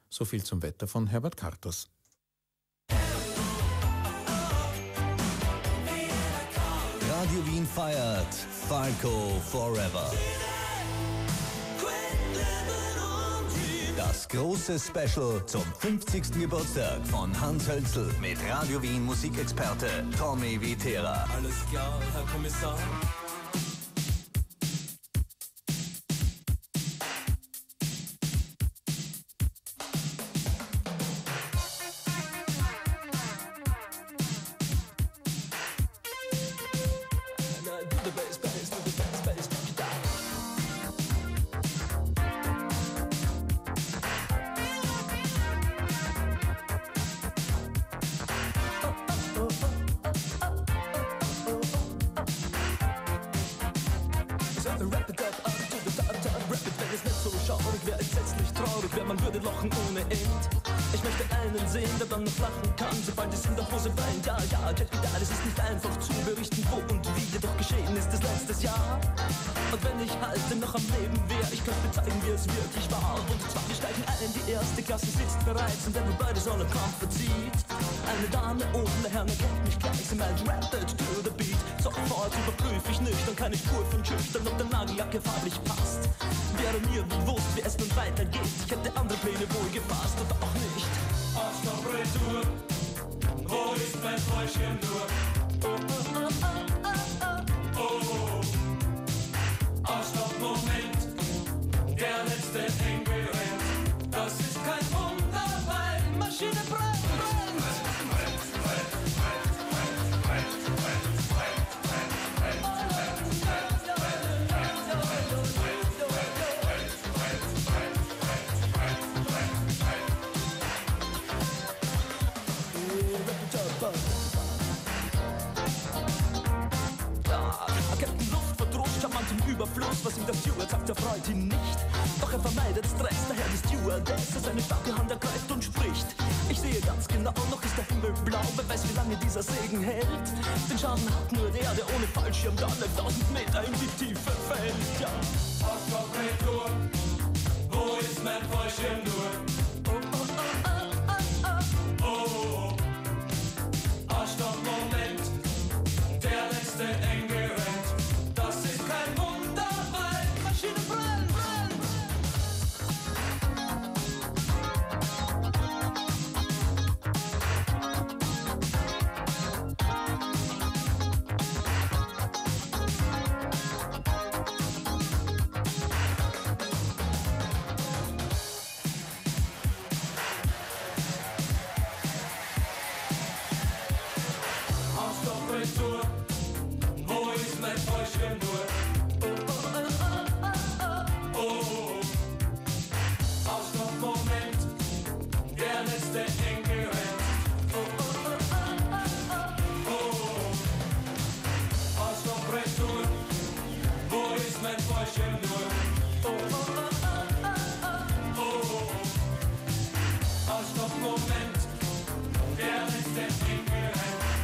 S6: So viel zum Wetter von Herbert Kartus.
S3: Radio Wien feiert Falco Forever. Das große Special zum 50. Geburtstag von Hans Hölzl mit Radio Wien Musikexperte Tommy Vitera.
S13: Alles klar, Herr Kommissar. Und wenn man bei der Sonne kommt, verzieht eine Dame oben, der Herr kennt mich gleich. Sie meint, rappet to the beat. Sofort überprüfe ich nüchtern, keine Spur von schüchtern, ob der Nagellack farblich passt. Wäre mir bewusst, wie es nun weitergeht. Ich hätte andere Pläne wohl gefasst oder auch nicht.
S10: Retour, wo ist mein Fallschirm nur? Oh, Ausstopp-Moment, der letzte Engel rennt. Das ist kein Wunder, weil die Maschine brennt.
S13: Überfluss, was ihm der Steward sagt, erfreut ihn nicht. Doch er vermeidet Stress, daher die Stewardess seine starke Hand ergreift und spricht. Ich sehe ganz genau, noch ist der Himmel blau, wer weiß, wie lange dieser Segen hält. Den Schaden hat nur der ohne Fallschirm dann 1000 Meter in die Tiefe fällt. Ja.
S10: Retour, wo ist mein Fallschirm nur? Oh, Ausstopp-Moment, der letzte Engel rennt. Das ist kein Wunder, weil die Maschine brennt. Ausstopp-Retour, wo ist mein Fallschirm nur? Oh, Ausstopp-Moment, der letzte Engel rennt. Oh, Ausstopp-Retour, wo ist mein Fallschirm nur? Oh, Ausstopp-Moment, der letzte Engel rennt.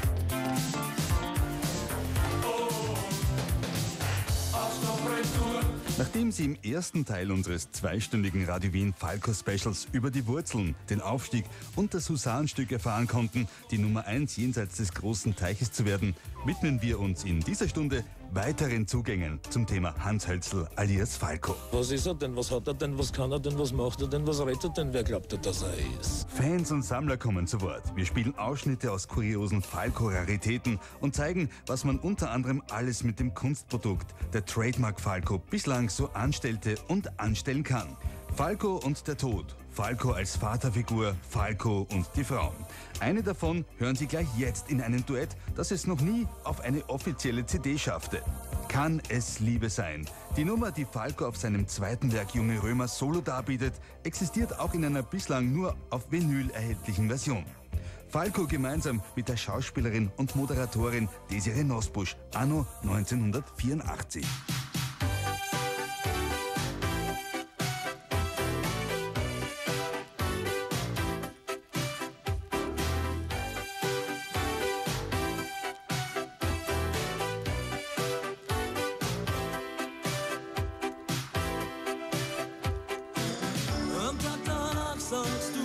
S4: Nachdem Sie im ersten Teil unseres zweistündigen Radio Wien Falco Specials über die Wurzeln, den Aufstieg und das Husarenstück erfahren konnten, die Nummer 1 jenseits des großen Teiches zu werden, widmen wir uns in dieser Stunde weiteren Zugängen zum Thema Hans Hölzl alias Falco.
S2: Was ist er denn? Was hat er denn? Was kann er denn? Was macht er denn? Was rettet denn? Wer glaubt er, dass er ist?
S4: Fans und Sammler kommen zu Wort. Wir spielen Ausschnitte aus kuriosen Falco-Raritäten und zeigen, was man unter anderem alles mit dem Kunstprodukt, der Trademark Falco, bislang so anstellte und anstellen kann. Falco und der Tod, Falco als Vaterfigur, Falco und die Frauen. Eine davon hören Sie gleich jetzt in einem Duett, das es noch nie auf eine offizielle CD schaffte. Kann es Liebe sein? Die Nummer, die Falco auf seinem zweiten Werk Junge Römer solo darbietet, existiert auch in einer bislang nur auf Vinyl erhältlichen Version. Falco gemeinsam mit der Schauspielerin und Moderatorin Desiree Nosbusch, anno 1984.
S13: Am Tag danach sagst du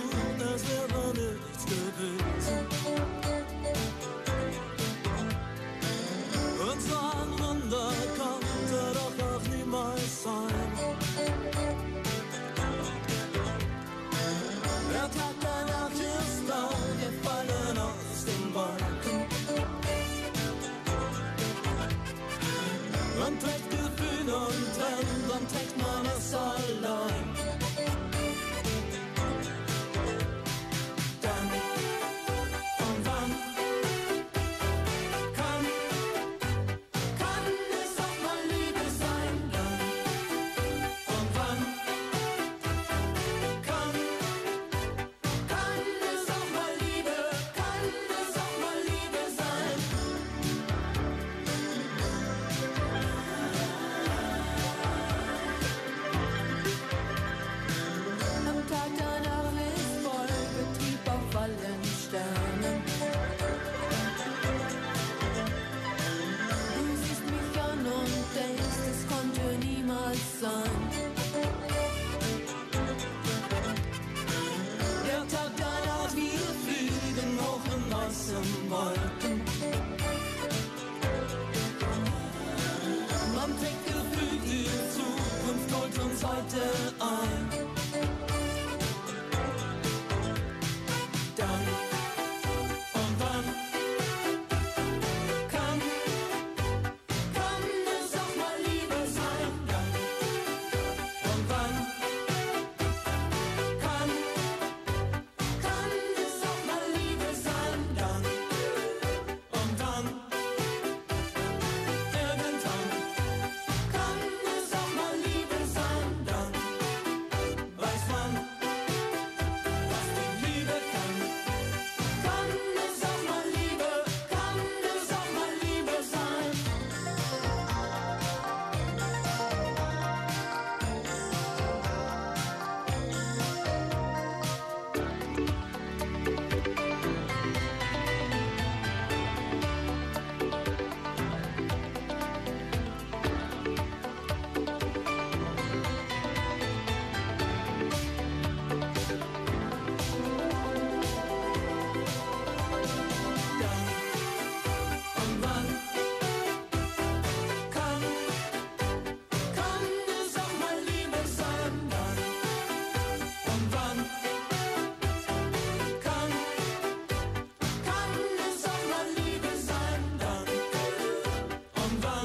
S13: es heute ein. Dann und wann kann es auch mal Liebe sein. Dann und wann kann es auch mal Liebe sein. Dann und dann irgendwann kann es auch mal Liebe sein. Dann weiß man, was die Liebe kann. Kann es auch mal Liebe sein. Und wann kann es auch mal Liebe sein. Dann und wann kann es auch mal Liebe sein. Dann und wann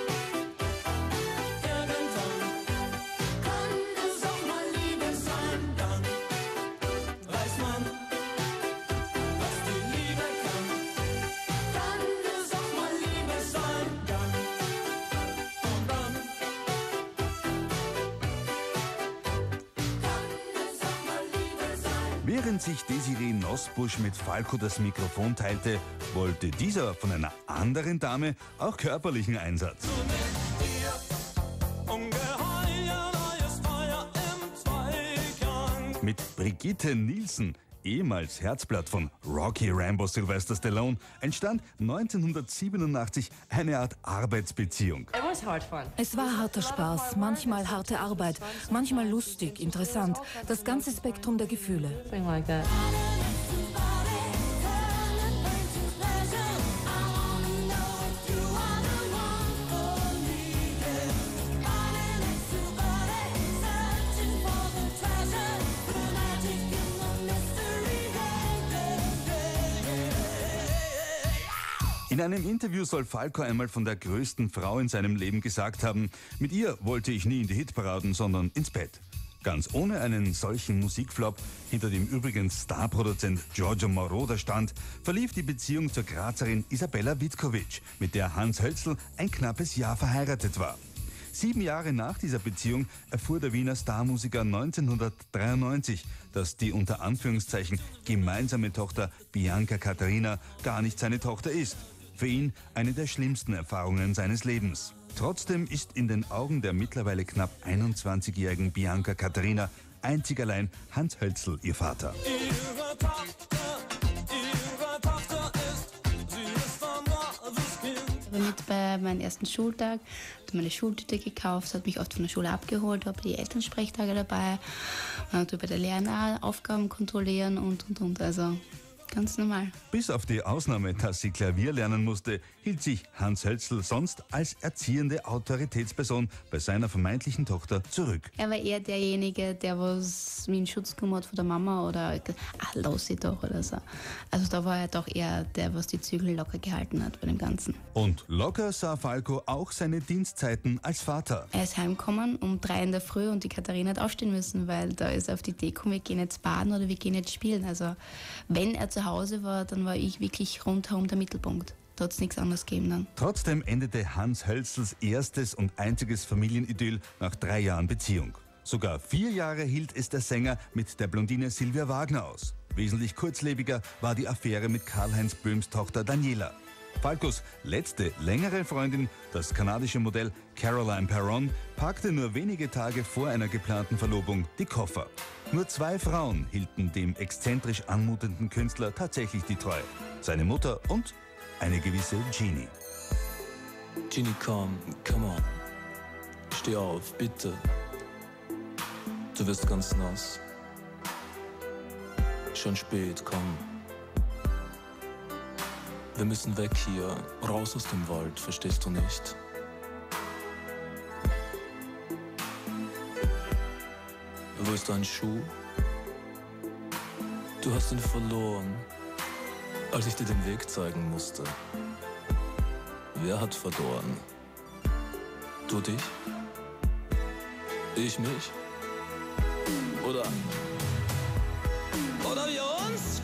S13: irgendwann kann es auch mal Liebe sein. Dann weiß man, was die Liebe kann. Kann es auch mal Liebe sein. Dann und dann kann es auch mal Liebe sein.
S4: Während sich Desiree Nosbusch mit Falco das Mikrofon teilte, wollte dieser von einer anderen Dame auch körperlichen Einsatz.
S13: Ungeheuer neues Feuer im Zweigang.
S4: Mit Brigitte Nielsen, ehemals Herzblatt von Rocky Rambo Sylvester Stallone, entstand 1987 eine Art Arbeitsbeziehung.
S7: Es war harter Spaß, manchmal harte Arbeit, manchmal lustig, interessant. Das ganze Spektrum der Gefühle.
S4: In einem Interview soll Falco einmal von der größten Frau in seinem Leben gesagt haben, mit ihr wollte ich nie in die Hitparaden, sondern ins Bett. Ganz ohne einen solchen Musikflop, hinter dem übrigens Starproduzent Giorgio Moroder stand, verlief die Beziehung zur Grazerin Isabella Witkovic, mit der Hans Hölzl ein knappes Jahr verheiratet war. 7 Jahre nach dieser Beziehung erfuhr der Wiener Starmusiker 1993, dass die unter Anführungszeichen gemeinsame Tochter Bianca Katharina gar nicht seine Tochter ist. Für ihn eine der schlimmsten Erfahrungen seines Lebens. Trotzdem ist in den Augen der mittlerweile knapp 21-jährigen Bianca Katharina einzig allein Hans Hölzl ihr Vater.
S13: Ihre Tochter ist, sie ist ein braves Kind.
S8: Ich war mit bei meinem ersten Schultag, hat meine Schultüte gekauft, hat mich oft von der Schule abgeholt, habe die Elternsprechtage dabei, bei der Lehrerin Aufgaben kontrollieren und. Also ganz normal.
S4: Bis auf die Ausnahme, dass sie Klavier lernen musste, hielt sich Hans Hölzl sonst als erziehende Autoritätsperson bei seiner vermeintlichen Tochter zurück.
S8: Er war eher derjenige, der was wie einen Schutz gekümmert von der Mama oder lass sie doch oder so. Also da war er doch eher der, was die Zügel locker gehalten hat bei dem Ganzen.
S4: Und locker sah Falco auch seine Dienstzeiten als Vater.
S8: Er ist heimgekommen um 3 in der Früh und die Katharina hat aufstehen müssen, weil da ist er auf die Idee gekommen, wir gehen jetzt baden oder wir gehen jetzt spielen. Also wenn er zu Hause war, dann war ich wirklich rundherum der Mittelpunkt. Da hat es nichts anderes gegeben dann.
S4: Trotzdem endete Hans Hölzls erstes und einziges Familienidyll nach 3 Jahren Beziehung. Sogar 4 Jahre hielt es der Sänger mit der Blondine Sylvia Wagner aus. Wesentlich kurzlebiger war die Affäre mit Karl-Heinz Böhms Tochter Daniela. Falcos letzte längere Freundin, das kanadische Modell Caroline Perron, packte nur wenige Tage vor einer geplanten Verlobung die Koffer. Nur 2 Frauen hielten dem exzentrisch anmutenden Künstler tatsächlich die Treue. Seine Mutter und eine gewisse Jeannie.
S5: Jeannie, come on. Steh auf, bitte. Du wirst ganz nass. Schon spät, komm. Wir müssen weg hier, raus aus dem Wald, verstehst du nicht?
S9: Wo ist dein Schuh? Du hast ihn verloren, als ich dir den Weg zeigen musste. Wer hat verloren? Du dich? Ich mich? Oder wir uns?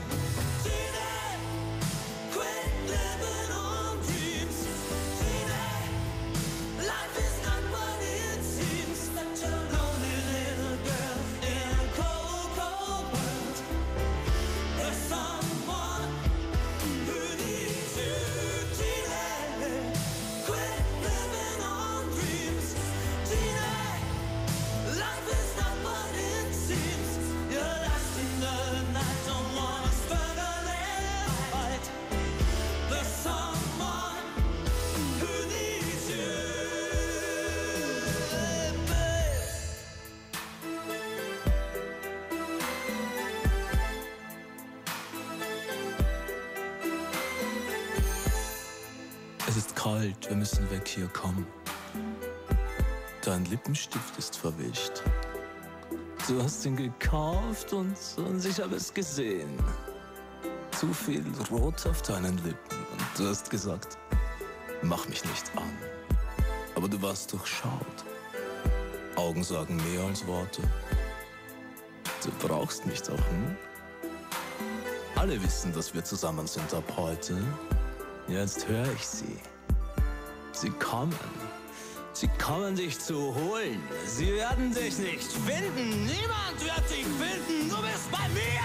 S9: Es ist kalt, wir müssen weg hier, komm. Dein Lippenstift ist verwischt. Du hast ihn gekauft und ich habe es gesehen. Zu viel Rot auf deinen Lippen und du hast gesagt, mach mich nicht an. Aber du warst durchschaut. Augen sagen mehr als Worte. Du brauchst mich doch, hm? Alle wissen, dass wir zusammen sind ab heute. Jetzt höre ich sie. Sie kommen. Sie kommen dich zu holen. Sie werden dich nicht finden. Niemand wird dich finden. Du bist bei mir.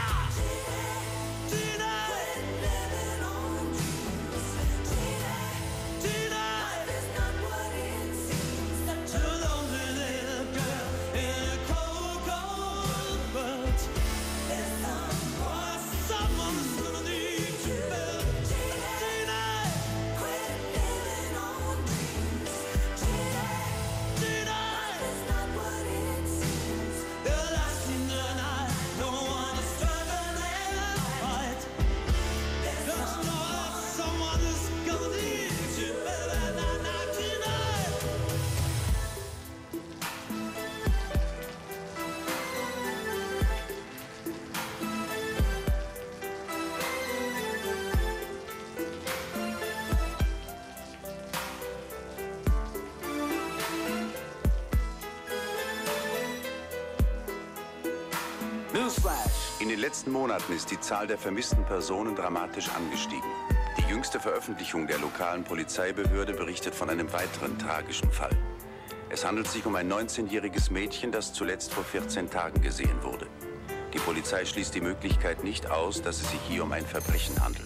S11: In den letzten Monaten ist die Zahl der vermissten Personen dramatisch angestiegen. Die jüngste Veröffentlichung der lokalen Polizeibehörde berichtet von einem weiteren tragischen Fall. Es handelt sich um ein 19-jähriges Mädchen, das zuletzt vor 14 Tagen gesehen wurde. Die Polizei schließt die Möglichkeit nicht aus, dass es sich hier um ein Verbrechen handelt.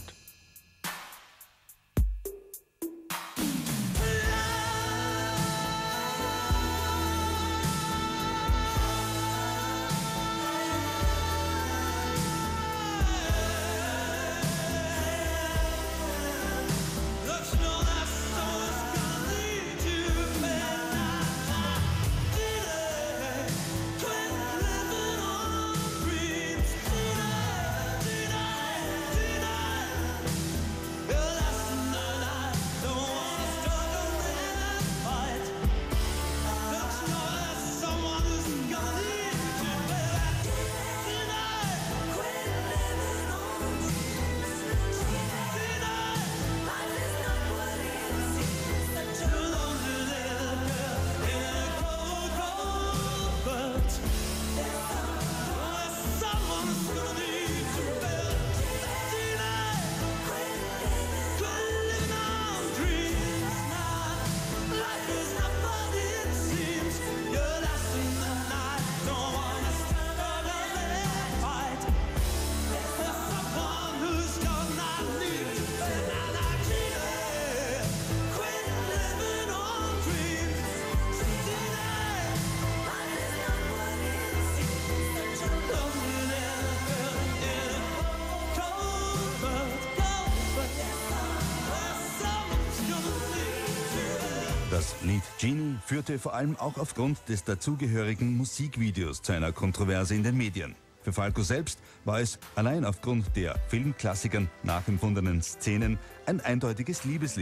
S4: Das Lied Genie führte vor allem auch aufgrund des dazugehörigen Musikvideos zu einer Kontroverse in den Medien. Für Falco selbst war es allein aufgrund der Filmklassikern nachempfundenen Szenen ein eindeutiges Liebeslied.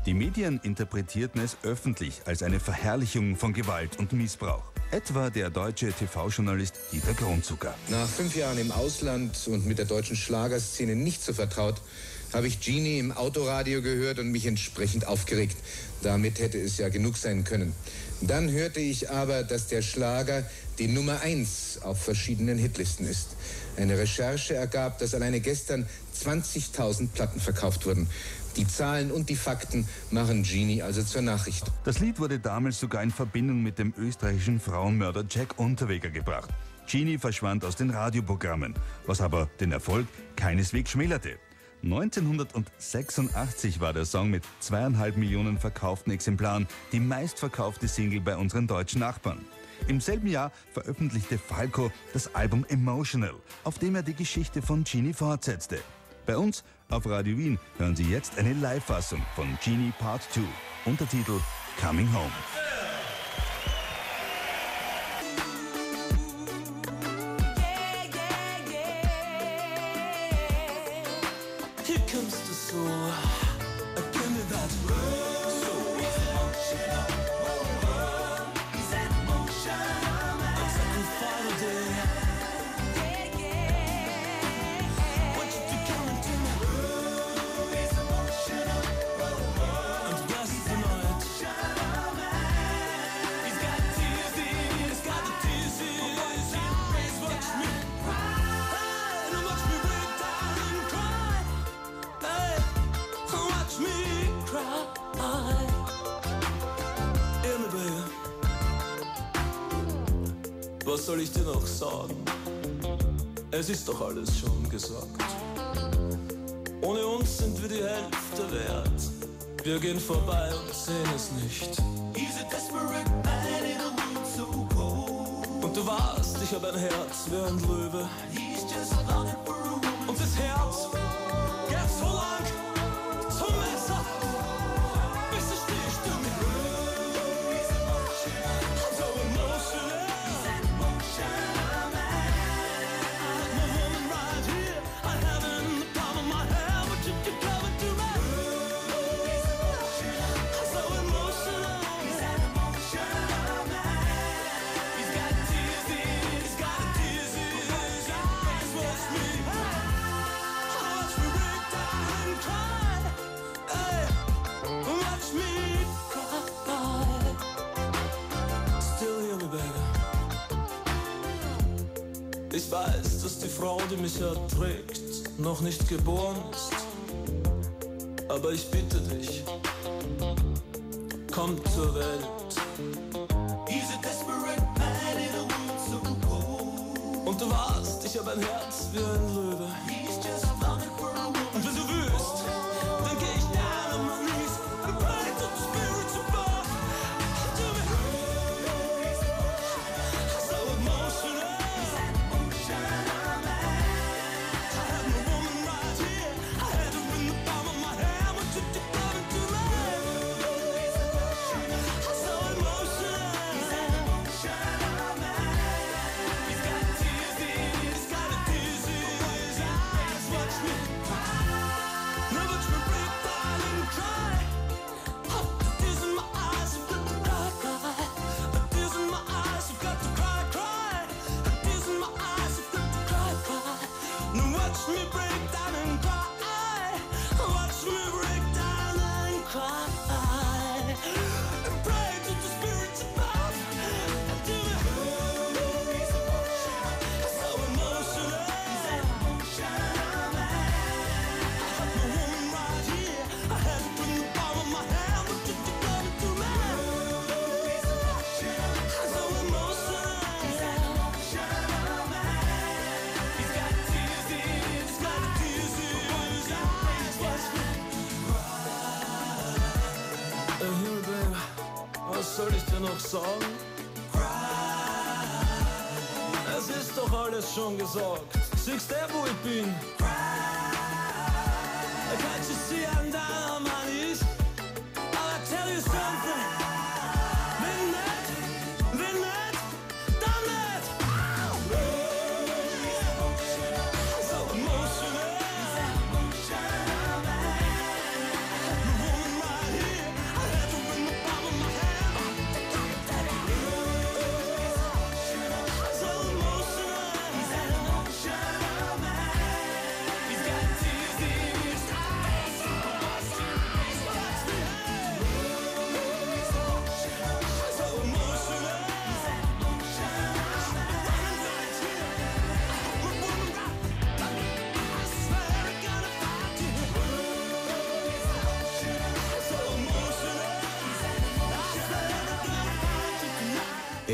S4: Die Medien interpretierten es öffentlich als eine Verherrlichung von Gewalt und Missbrauch. Etwa der deutsche TV-Journalist Dieter Kronzucker.
S12: Nach 5 Jahren im Ausland und mit der deutschen Schlagerszene nicht so vertraut, habe ich Genie im Autoradio gehört und mich entsprechend aufgeregt. Damit hätte es ja genug sein können. Dann hörte ich aber, dass der Schlager die Nummer 1 auf verschiedenen Hitlisten ist. Eine Recherche ergab, dass alleine gestern 20.000 Platten verkauft wurden. Die Zahlen und die Fakten machen Genie also zur Nachricht.
S4: Das Lied wurde damals sogar in Verbindung mit dem österreichischen Frauenmörder Jack Unterweger gebracht. Genie verschwand aus den Radioprogrammen, was aber den Erfolg keineswegs schmälerte. 1986 war der Song mit 2,5 Millionen verkauften Exemplaren die meistverkaufte Single bei unseren deutschen Nachbarn. Im selben Jahr veröffentlichte Falco das Album Emotional, auf dem er die Geschichte von Genie fortsetzte. Bei uns auf Radio Wien hören Sie jetzt eine Live-Fassung von Genie Part 2, Untertitel Coming Home.
S13: Here comes the soul. Give me that soul. He's emotional. He's an emotional man. I'm second Friday. Want you to come into my room. He's emotional. And bless the night. He's got tears in. He's got the tears in. He's watch me cry. And watch me break down and cry. Watch me cry. Annabelle, was soll ich dir noch sagen? Es ist doch alles schon gesagt. Ohne uns sind wir die Hälfte wert. Wir gehen vorbei und sehen es nicht. Und du warst, ich hab ein Herz wie ein Löwe. Und das Herz geht so lang zum Messer, bis es sticht du mir. So emotional. I have my woman right here. I have it in the palm of my hand. But you can come into me. So emotional. He's an emotional man. He's got tears in. He's got tears in his eyes. Watch me. Watch me break down and cry. Hey, watch me cry. Still hear me, baby. Ich weiß, dass die Frau, die mich erträgt, noch nicht geboren ist. Aber ich bitte dich, komm zur Welt. He's a desperate man in a world so cold. Und du warst, ich hab ein Herz wie ein Löwe. Und wenn du willst, dann geh ich down on my knees and pray to the spirits above. Do me. So emotional. I have my woman right here. I had her in the palm of my hand. What you do coming to me? So emotional. He's an emotional man. He's got tears in. He's got the tears in his eyes. Watch me cry. Now watch me break down and cry. The tears in my eyes. I've got to cry, cry. The tears in my eyes. I've got to cry, cry. The tears in my eyes. I've got to cry, cry. Now watch me break down and cry. Watch me break down and cry. And pray to the spirits above. And do it. So emotional. He's an emotional man. I have my woman right here. I had it in the palm of my hand. What did you come to me? So emotional. He's an emotional man. He's got tears in. He's got the tears in his eyes. Watch me cry. Hey, babe, was soll ich dir noch sagen? Es ist doch alles schon gesagt. Siehst du, wo ich bin? Can't you see I'm down on my knees? I'll tell you something. Wenn nicht, dann nicht. So emotional. He's an emotional man. I have my woman right here.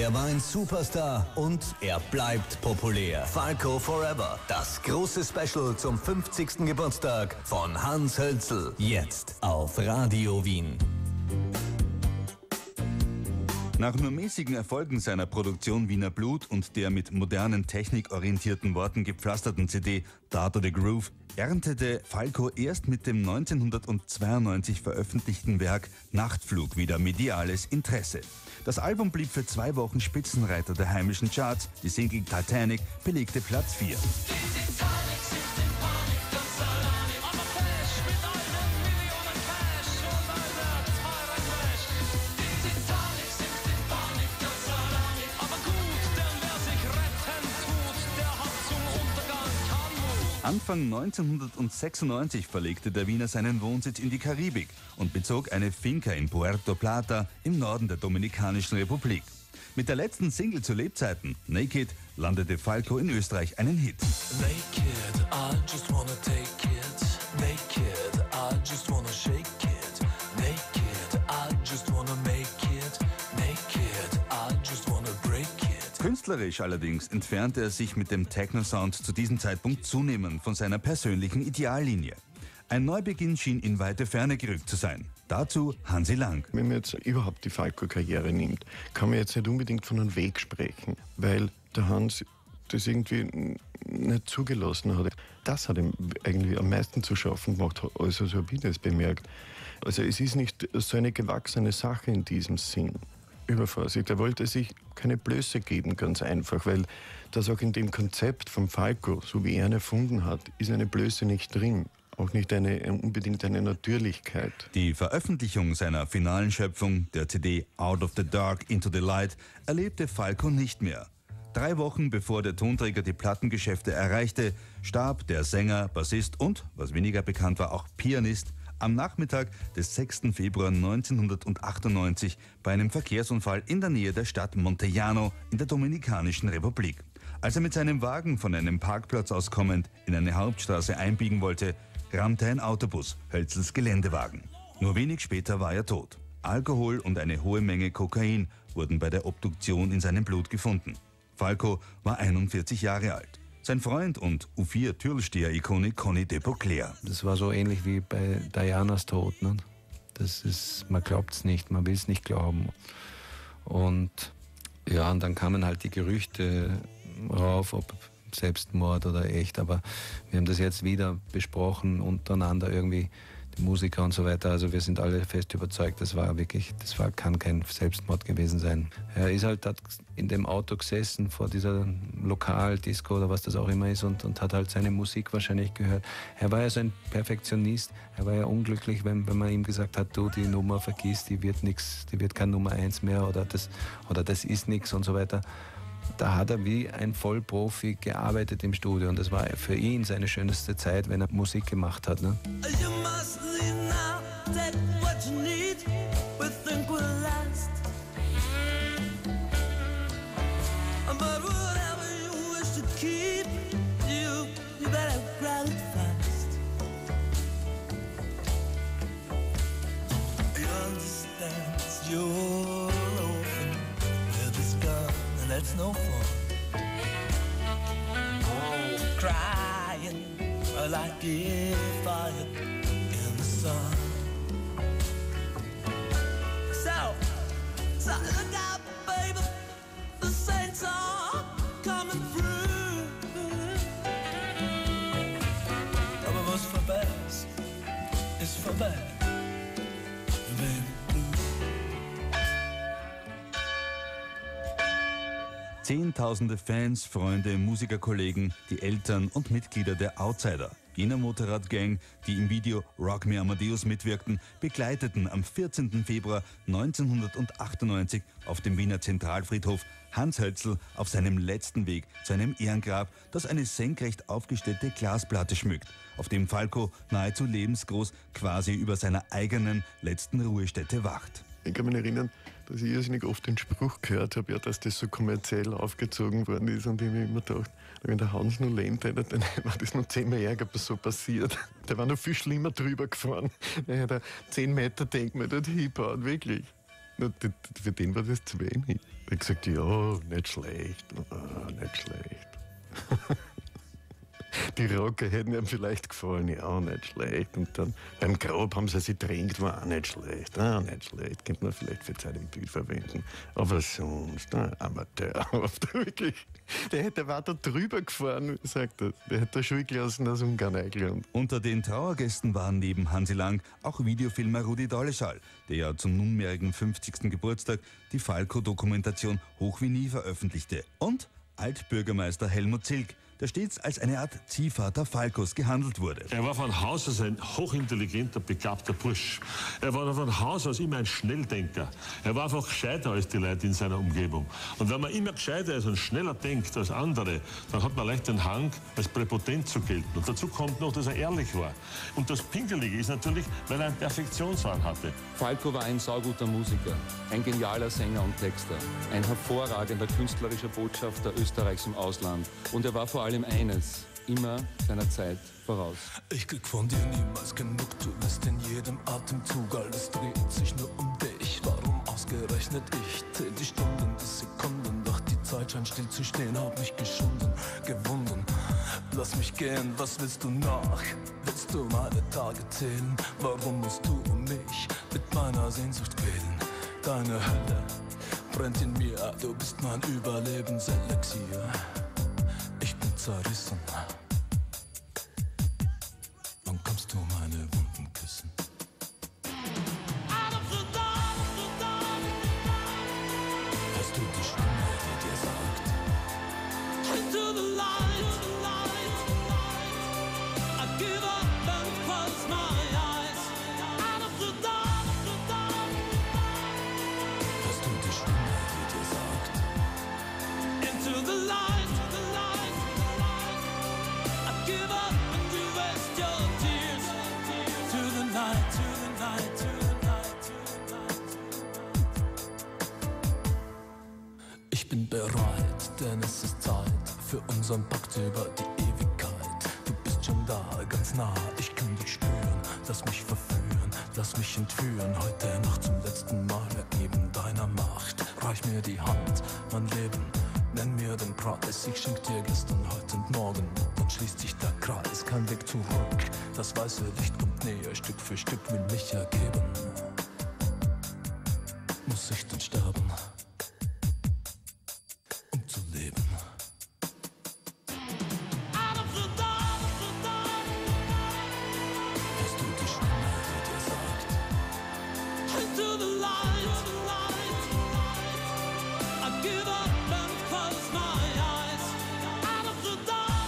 S3: Er war ein Superstar und er bleibt populär. Falco Forever, das große Special zum 50. Geburtstag von Hans Hölzl. Jetzt auf Radio Wien.
S4: Nach nur mäßigen Erfolgen seiner Produktion Wiener Blut und der mit modernen technikorientierten Worten gepflasterten CD Dart of the Groove erntete Falco erst mit dem 1992 veröffentlichten Werk Nachtflug wieder mediales Interesse. Das Album blieb für 2 Wochen Spitzenreiter der heimischen Charts. Die Single Titanic belegte Platz 4. Anfang 1996 verlegte der Wiener seinen Wohnsitz in die Karibik und bezog eine Finca in Puerto Plata im Norden der Dominikanischen Republik. Mit der letzten Single zu Lebzeiten, Naked, landete Falco in Österreich einen Hit.
S9: Naked, I just wanna take it. Naked, I just wanna shake it. Naked, I just wanna make it. Naked, I just wanna break it.
S4: Künstlerisch allerdings entfernte er sich mit dem Techno-Sound zu diesem Zeitpunkt zunehmend von seiner persönlichen Ideallinie. Ein Neubeginn schien in weite Ferne gerückt zu sein. Dazu Hansi Lang.
S14: Wenn man jetzt überhaupt die Falco-Karriere nimmt, kann man jetzt nicht unbedingt von einem Weg sprechen, weil der Hans das irgendwie nicht zugelassen hat. Das hat ihm eigentlich am meisten zu schaffen gemacht, also so habe ich das bemerkt. Also es ist nicht so eine gewachsene Sache in diesem Sinn. Übervorsicht. Er wollte sich keine Blöße geben, ganz einfach, weil das auch in dem Konzept von Falco, so wie er ihn erfunden hat, ist eine Blöße nicht drin. Auch nicht unbedingt eine Natürlichkeit.
S4: Die Veröffentlichung seiner finalen Schöpfung, der CD Out of the Dark into the Light, erlebte Falco nicht mehr. 3 Wochen bevor der Tonträger die Plattengeschäfte erreichte, starb der Sänger, Bassist und, was weniger bekannt war, auch Pianist am Nachmittag des 6. Februar 1998 bei einem Verkehrsunfall in der Nähe der Stadt Montellano in der Dominikanischen Republik. Als er mit seinem Wagen von einem Parkplatz aus kommend in eine Hauptstraße einbiegen wollte, rammte ein Autobus Hölzls Geländewagen. Nur wenig später war er tot. Alkohol und eine hohe Menge Kokain wurden bei der Obduktion in seinem Blut gefunden. Falco war 41 Jahre alt. Sein Freund und U4-Türsteher-Ikone Conny de Beauclerc.
S15: Das war so ähnlich wie bei Dianas Tod. Ne? Das ist, man glaubt es nicht, man will es nicht glauben. Und ja, und dann kamen halt die Gerüchte rauf, ob Selbstmord oder echt. Aber wir haben das jetzt wieder besprochen untereinander irgendwie, die Musiker und so weiter. Also wir sind alle fest überzeugt, kann kein Selbstmord gewesen sein. Er ist halt in dem Auto gesessen vor dieser Lokaldisco oder was das auch immer ist und hat halt seine Musik wahrscheinlich gehört. Er war ja so ein Perfektionist. Er war ja unglücklich, wenn man ihm gesagt hat, du, die Nummer vergiss, die wird kein Nummer 1 mehr oder das ist nichts und so weiter. Da hat er wie ein Vollprofi gearbeitet im Studio und das war für ihn seine schönste Zeit, wenn er Musik gemacht hat. Ne?
S10: That's no fun. Oh, crying like a fire in the sun. So look out, baby, the saints are coming through. Aber was vorbei ist vorbei.
S4: Zehntausende Fans, Freunde, Musikerkollegen, die Eltern und Mitglieder der Outsider, jener Motorrad-Gang, die im Video Rock Me Amadeus mitwirkten, begleiteten am 14. Februar 1998 auf dem Wiener Zentralfriedhof Hans Hölzl auf seinem letzten Weg zu einem Ehrengrab, das eine senkrecht aufgestellte Glasplatte schmückt, auf dem Falco nahezu lebensgroß quasi über seiner eigenen letzten Ruhestätte wacht.
S14: Ich kann mich erinnern, dass ich irrsinnig oft den Spruch gehört habe, ja, dass das so kommerziell aufgezogen worden ist. Und ich habe mir immer gedacht, wenn der Hans noch lebt hätte, dann war das noch 10-mal ärger, was so passiert. Der war noch viel schlimmer drüber gefahren. Er hat 10 Meter Denkmal dort hingebaut, wirklich. Für den war das zu wenig. Er hat gesagt, ja, nicht schlecht, nicht schlecht. Die Rocker hätten ihm vielleicht gefallen, ja, nicht schlecht. Und dann beim Grab haben sie sich gedrängt, war auch nicht schlecht. Nicht schlecht, könnte man vielleicht für Zeit im Bild verwenden. Aber sonst, Amateur. Wirklich. Der hätte weiter drüber gefahren, sagt er. Der hätte das Schulklassen aus Ungarn eingeladen.
S4: Unter den Trauergästen waren neben Hansi Lang auch Videofilmer Rudi Dolleschall, der ja zum nunmehrigen 50. Geburtstag die Falco-Dokumentation Hoch wie nie veröffentlichte. Und Altbürgermeister Helmut Zilk, der stets als eine Art Ziehvater Falcos gehandelt wurde.
S16: Er war von Haus aus ein hochintelligenter, begabter Bursch. Er war von Haus aus immer ein Schnelldenker. Er war einfach gescheiter als die Leute in seiner Umgebung. Und wenn man immer gescheiter ist und schneller denkt als andere, dann hat man leicht den Hang, als präpotent zu gelten. Und dazu kommt noch, dass er ehrlich war. Und das Pinkelige ist natürlich, weil er einen Perfektionswahn hatte.
S18: Falco war ein sauguter Musiker, ein genialer Sänger und Texter, ein hervorragender künstlerischer Botschafter Österreichs im Ausland. Und er war vor allem eines, immer seiner Zeit voraus.
S13: Ich krieg von dir niemals genug, du bist in jedem Atemzug, alles dreht sich nur um dich. Warum ausgerechnet ich? Zähl die Stunden, die Sekunden, doch die Zeit scheint still zu stehen, hab mich geschunden, gewunden. Lass mich gehen, was willst du noch? Willst du meine Tage zählen? Warum musst du mich mit meiner Sehnsucht quälen? Deine Hölle brennt in mir, du bist mein Überlebenselixier. Ich bin zerrissen. Wann kommst du meine Wunden küssen? Hörst du die Stimme, die dir sagt? Into the light, I give up and close my eyes. Out of the dark, hörst du die Stimme, die dir sagt? Into the light. Give up and you waste your tears. To the night, to the night, to the night, to the night. Ich bin bereit, denn es ist Zeit für unseren Pakt über die Ewigkeit. Du bist schon da, ganz nah, ich kann dich spüren. Lass mich verführen, lass mich entführen. Heute Nacht zum letzten Mal ergeben deiner Macht. Reich mir die Hand, mein Leben. Nenn mir den Preis, ich schenk dir gestern, heute und morgen. Dann schließt sich der Kreis, kein Weg zurück. Das weiße Licht kommt näher, Stück für Stück will mich ergeben. Muss ich denn sterben, um zu leben? Hörst du die Stimme, die dir sagt? Into the light, I give up. Close my eyes, out of the dark,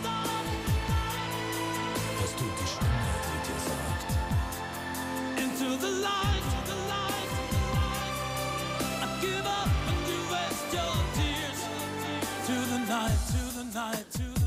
S13: hörst du die Stimme, die dir sagt? Into the light, I give up and you waste your tears. To the night, to the night, to the night.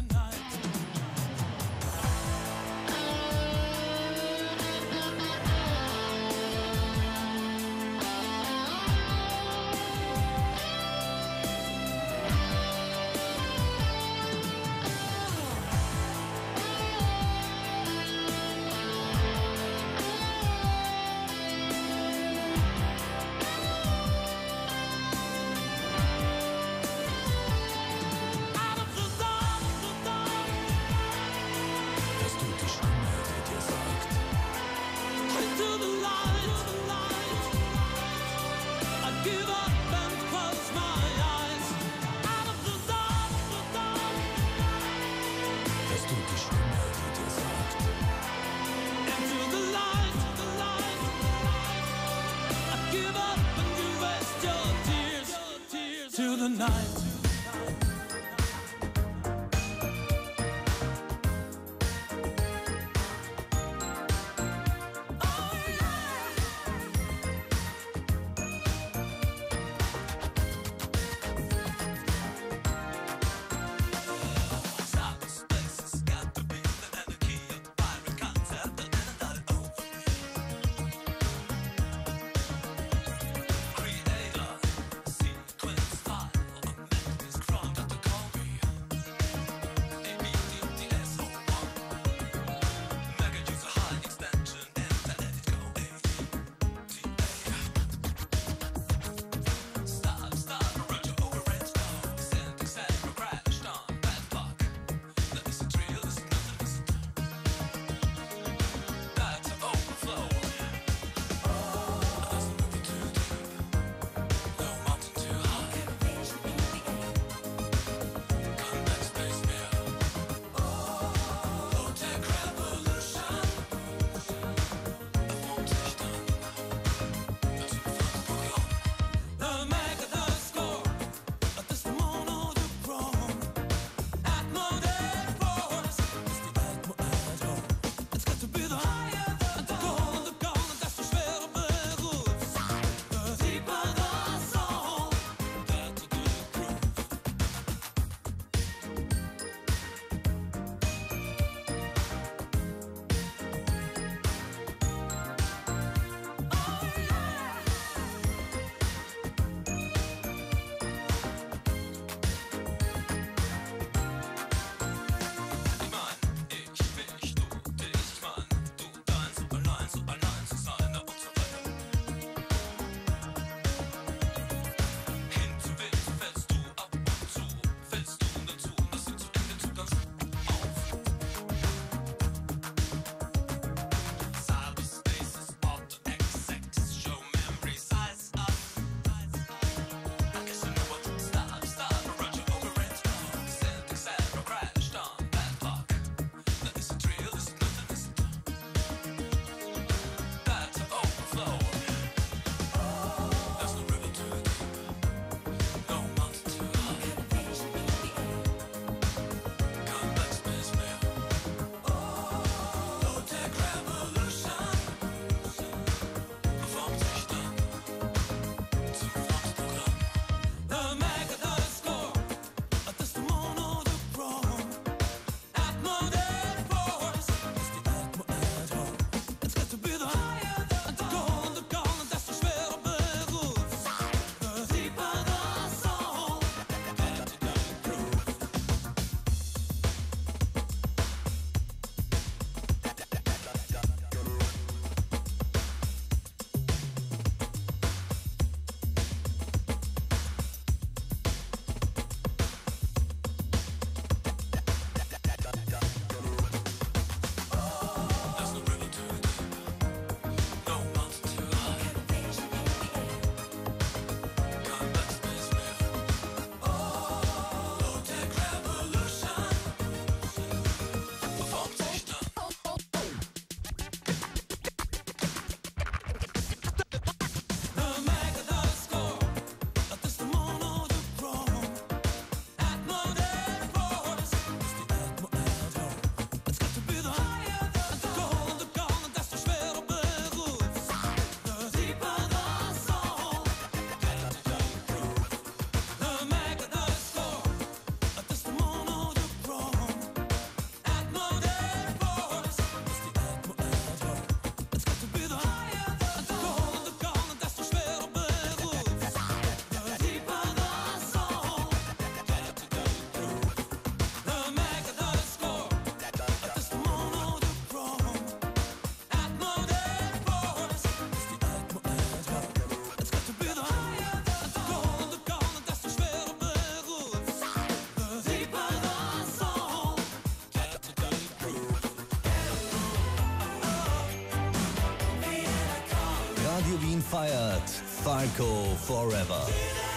S3: feiert Falco Forever.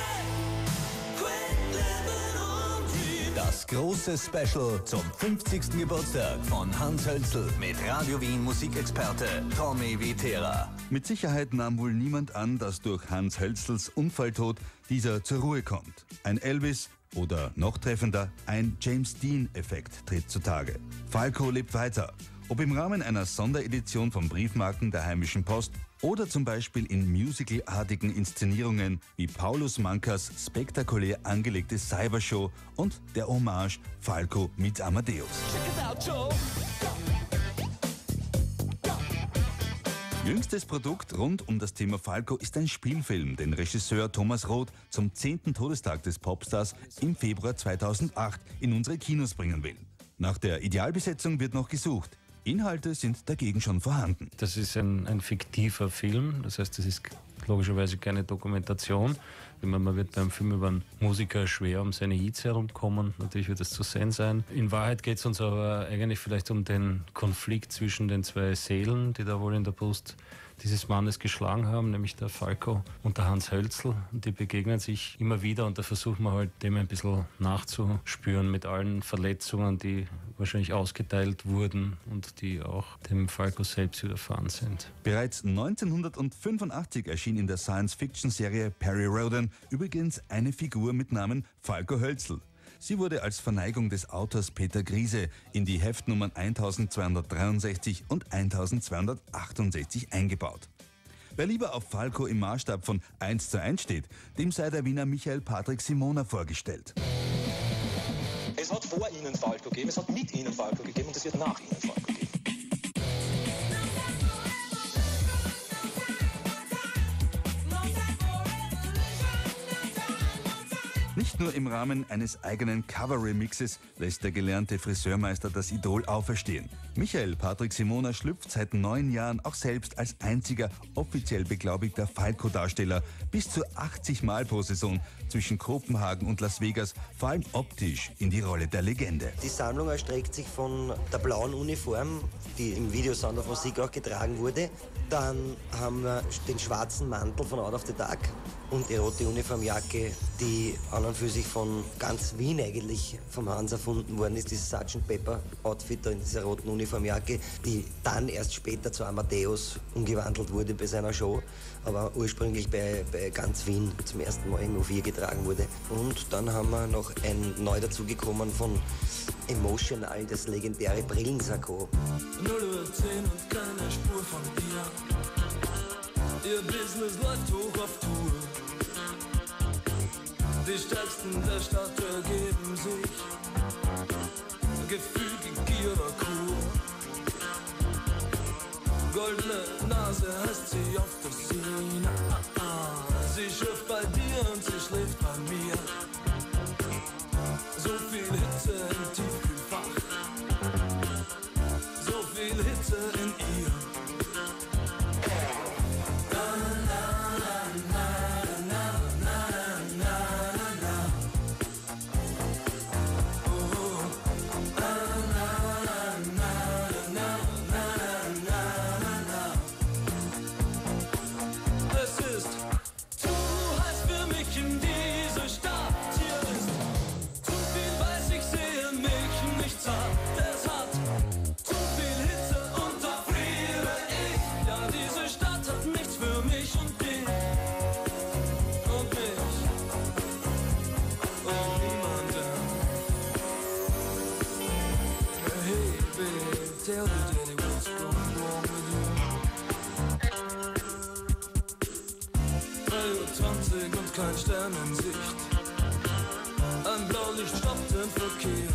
S3: Das große Special zum 50. Geburtstag von Hans Hölzl mit Radio Wien Musikexperte Tommy Viterra.
S4: Mit Sicherheit nahm wohl niemand an, dass durch Hans Hölzls Unfalltod dieser zur Ruhe kommt. Ein Elvis oder noch treffender, ein James Dean-Effekt tritt zutage. Falco lebt weiter. Ob im Rahmen einer Sonderedition von Briefmarken der Heimischen Post oder zum Beispiel in musicalartigen Inszenierungen wie Paulus Mankas spektakulär angelegte Cybershow und der Hommage Falco mit Amadeus. Jüngstes Produkt rund um das Thema Falco ist ein Spielfilm, den Regisseur Thomas Roth zum 10. Todestag des Popstars im Februar 2008 in unsere Kinos bringen will. Nach der Idealbesetzung wird noch gesucht. Inhalte sind dagegen schon vorhanden.
S15: Das ist ein fiktiver Film, das heißt, das ist logischerweise keine Dokumentation. Man wird beim Film über einen Musiker schwer um seine Hits herumkommen, natürlich wird es zu sehen sein. In Wahrheit geht es uns aber eigentlich vielleicht um den Konflikt zwischen den zwei Seelen, die da wohl in der Brust dieses Mannes geschlagen haben, nämlich der Falco und der Hans Hölzl. Und die begegnen sich immer wieder und da versuchen wir halt dem ein bisschen nachzuspüren mit allen Verletzungen, die wahrscheinlich ausgeteilt wurden und die auch dem Falco selbst widerfahren sind.
S4: Bereits 1985 erschien in der Science-Fiction-Serie Perry Rhodan übrigens eine Figur mit Namen Falco Hölzl. Sie wurde als Verneigung des Autors Peter Griese in die Heftnummern 1263 und 1268 eingebaut. Wer lieber auf Falco im Maßstab von 1:1 steht, dem sei der Wiener Michael Patrick Simona vorgestellt.
S17: Es hat vor Ihnen Falco gegeben, es hat mit Ihnen Falco gegeben und es wird nach Ihnen Falco geben.
S4: Nicht nur im Rahmen eines eigenen Cover-Remixes lässt der gelernte Friseurmeister das Idol auferstehen. Michael Patrick Simona schlüpft seit 9 Jahren auch selbst als einziger offiziell beglaubigter Falco-Darsteller bis zu 80 Mal pro Saison zwischen Kopenhagen und Las Vegas, vor allem optisch in die Rolle der Legende.
S19: Die Sammlung erstreckt sich von der blauen Uniform, die im Video Sound of Musik auch getragen wurde. Dann haben wir den schwarzen Mantel von Out of the Dark und die rote Uniformjacke, die an und für sich von ganz Wien eigentlich vom Hans erfunden worden ist. Dieses Sgt. Pepper Outfit in dieser roten Uniformjacke, die dann erst später zu Amadeus umgewandelt wurde bei seiner Show, aber ursprünglich bei ganz Wien zum ersten Mal im U4 getragen wurde. Und dann haben wir noch ein neu dazugekommen von Emotional, das legendäre Brillensakko.
S13: 0:10 und keine Spur von ihr. Ihr Business läuft hoch auf Tour. Die Stärksten der Stadt ergeben sich. Gefügig ihrer Kur. Goldene Nase heißt sie auf der Szene. Sie schürft bei dir und sie schläft bei mir. So viel Hitze im Tiefkühlfach. So viel Hitze in ihr. Tell the daddy what's going wrong with you. 3:20 und kein Stern in Sicht. Ein Blaulicht stoppt den Verkehr.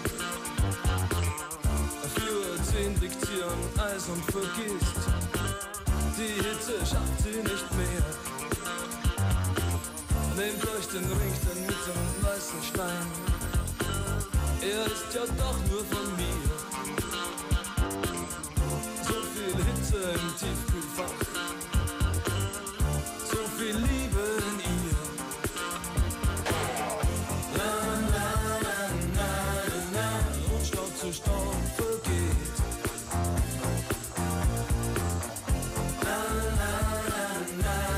S13: 4:10 liegt sie am Eis und vergisst. Die Hitze schafft sie nicht mehr. Nehmt euch den Ring dann mit dem weißen Stein. Er ist ja doch nur von mir. Hitze im Tiefkühlfach, so viel Liebe in ihr. La la la la la, und Staub zu Staub vergeht. La la la la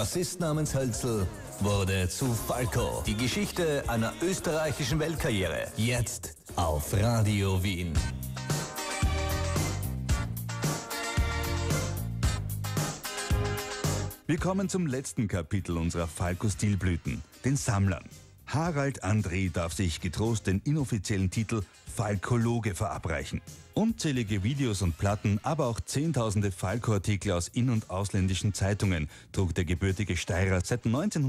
S3: Bassist namens Hölzel wurde zu Falco. Die Geschichte einer österreichischen Weltkarriere. Jetzt auf Radio Wien.
S4: Wir kommen zum letzten Kapitel unserer Falco-Stilblüten, den Sammlern. Harald André darf sich getrost den inoffiziellen Titel Falkologe verabreichen. Unzählige Videos und Platten, aber auch zehntausende Falco-Artikel aus in- und ausländischen Zeitungen trug der gebürtige Steirer seit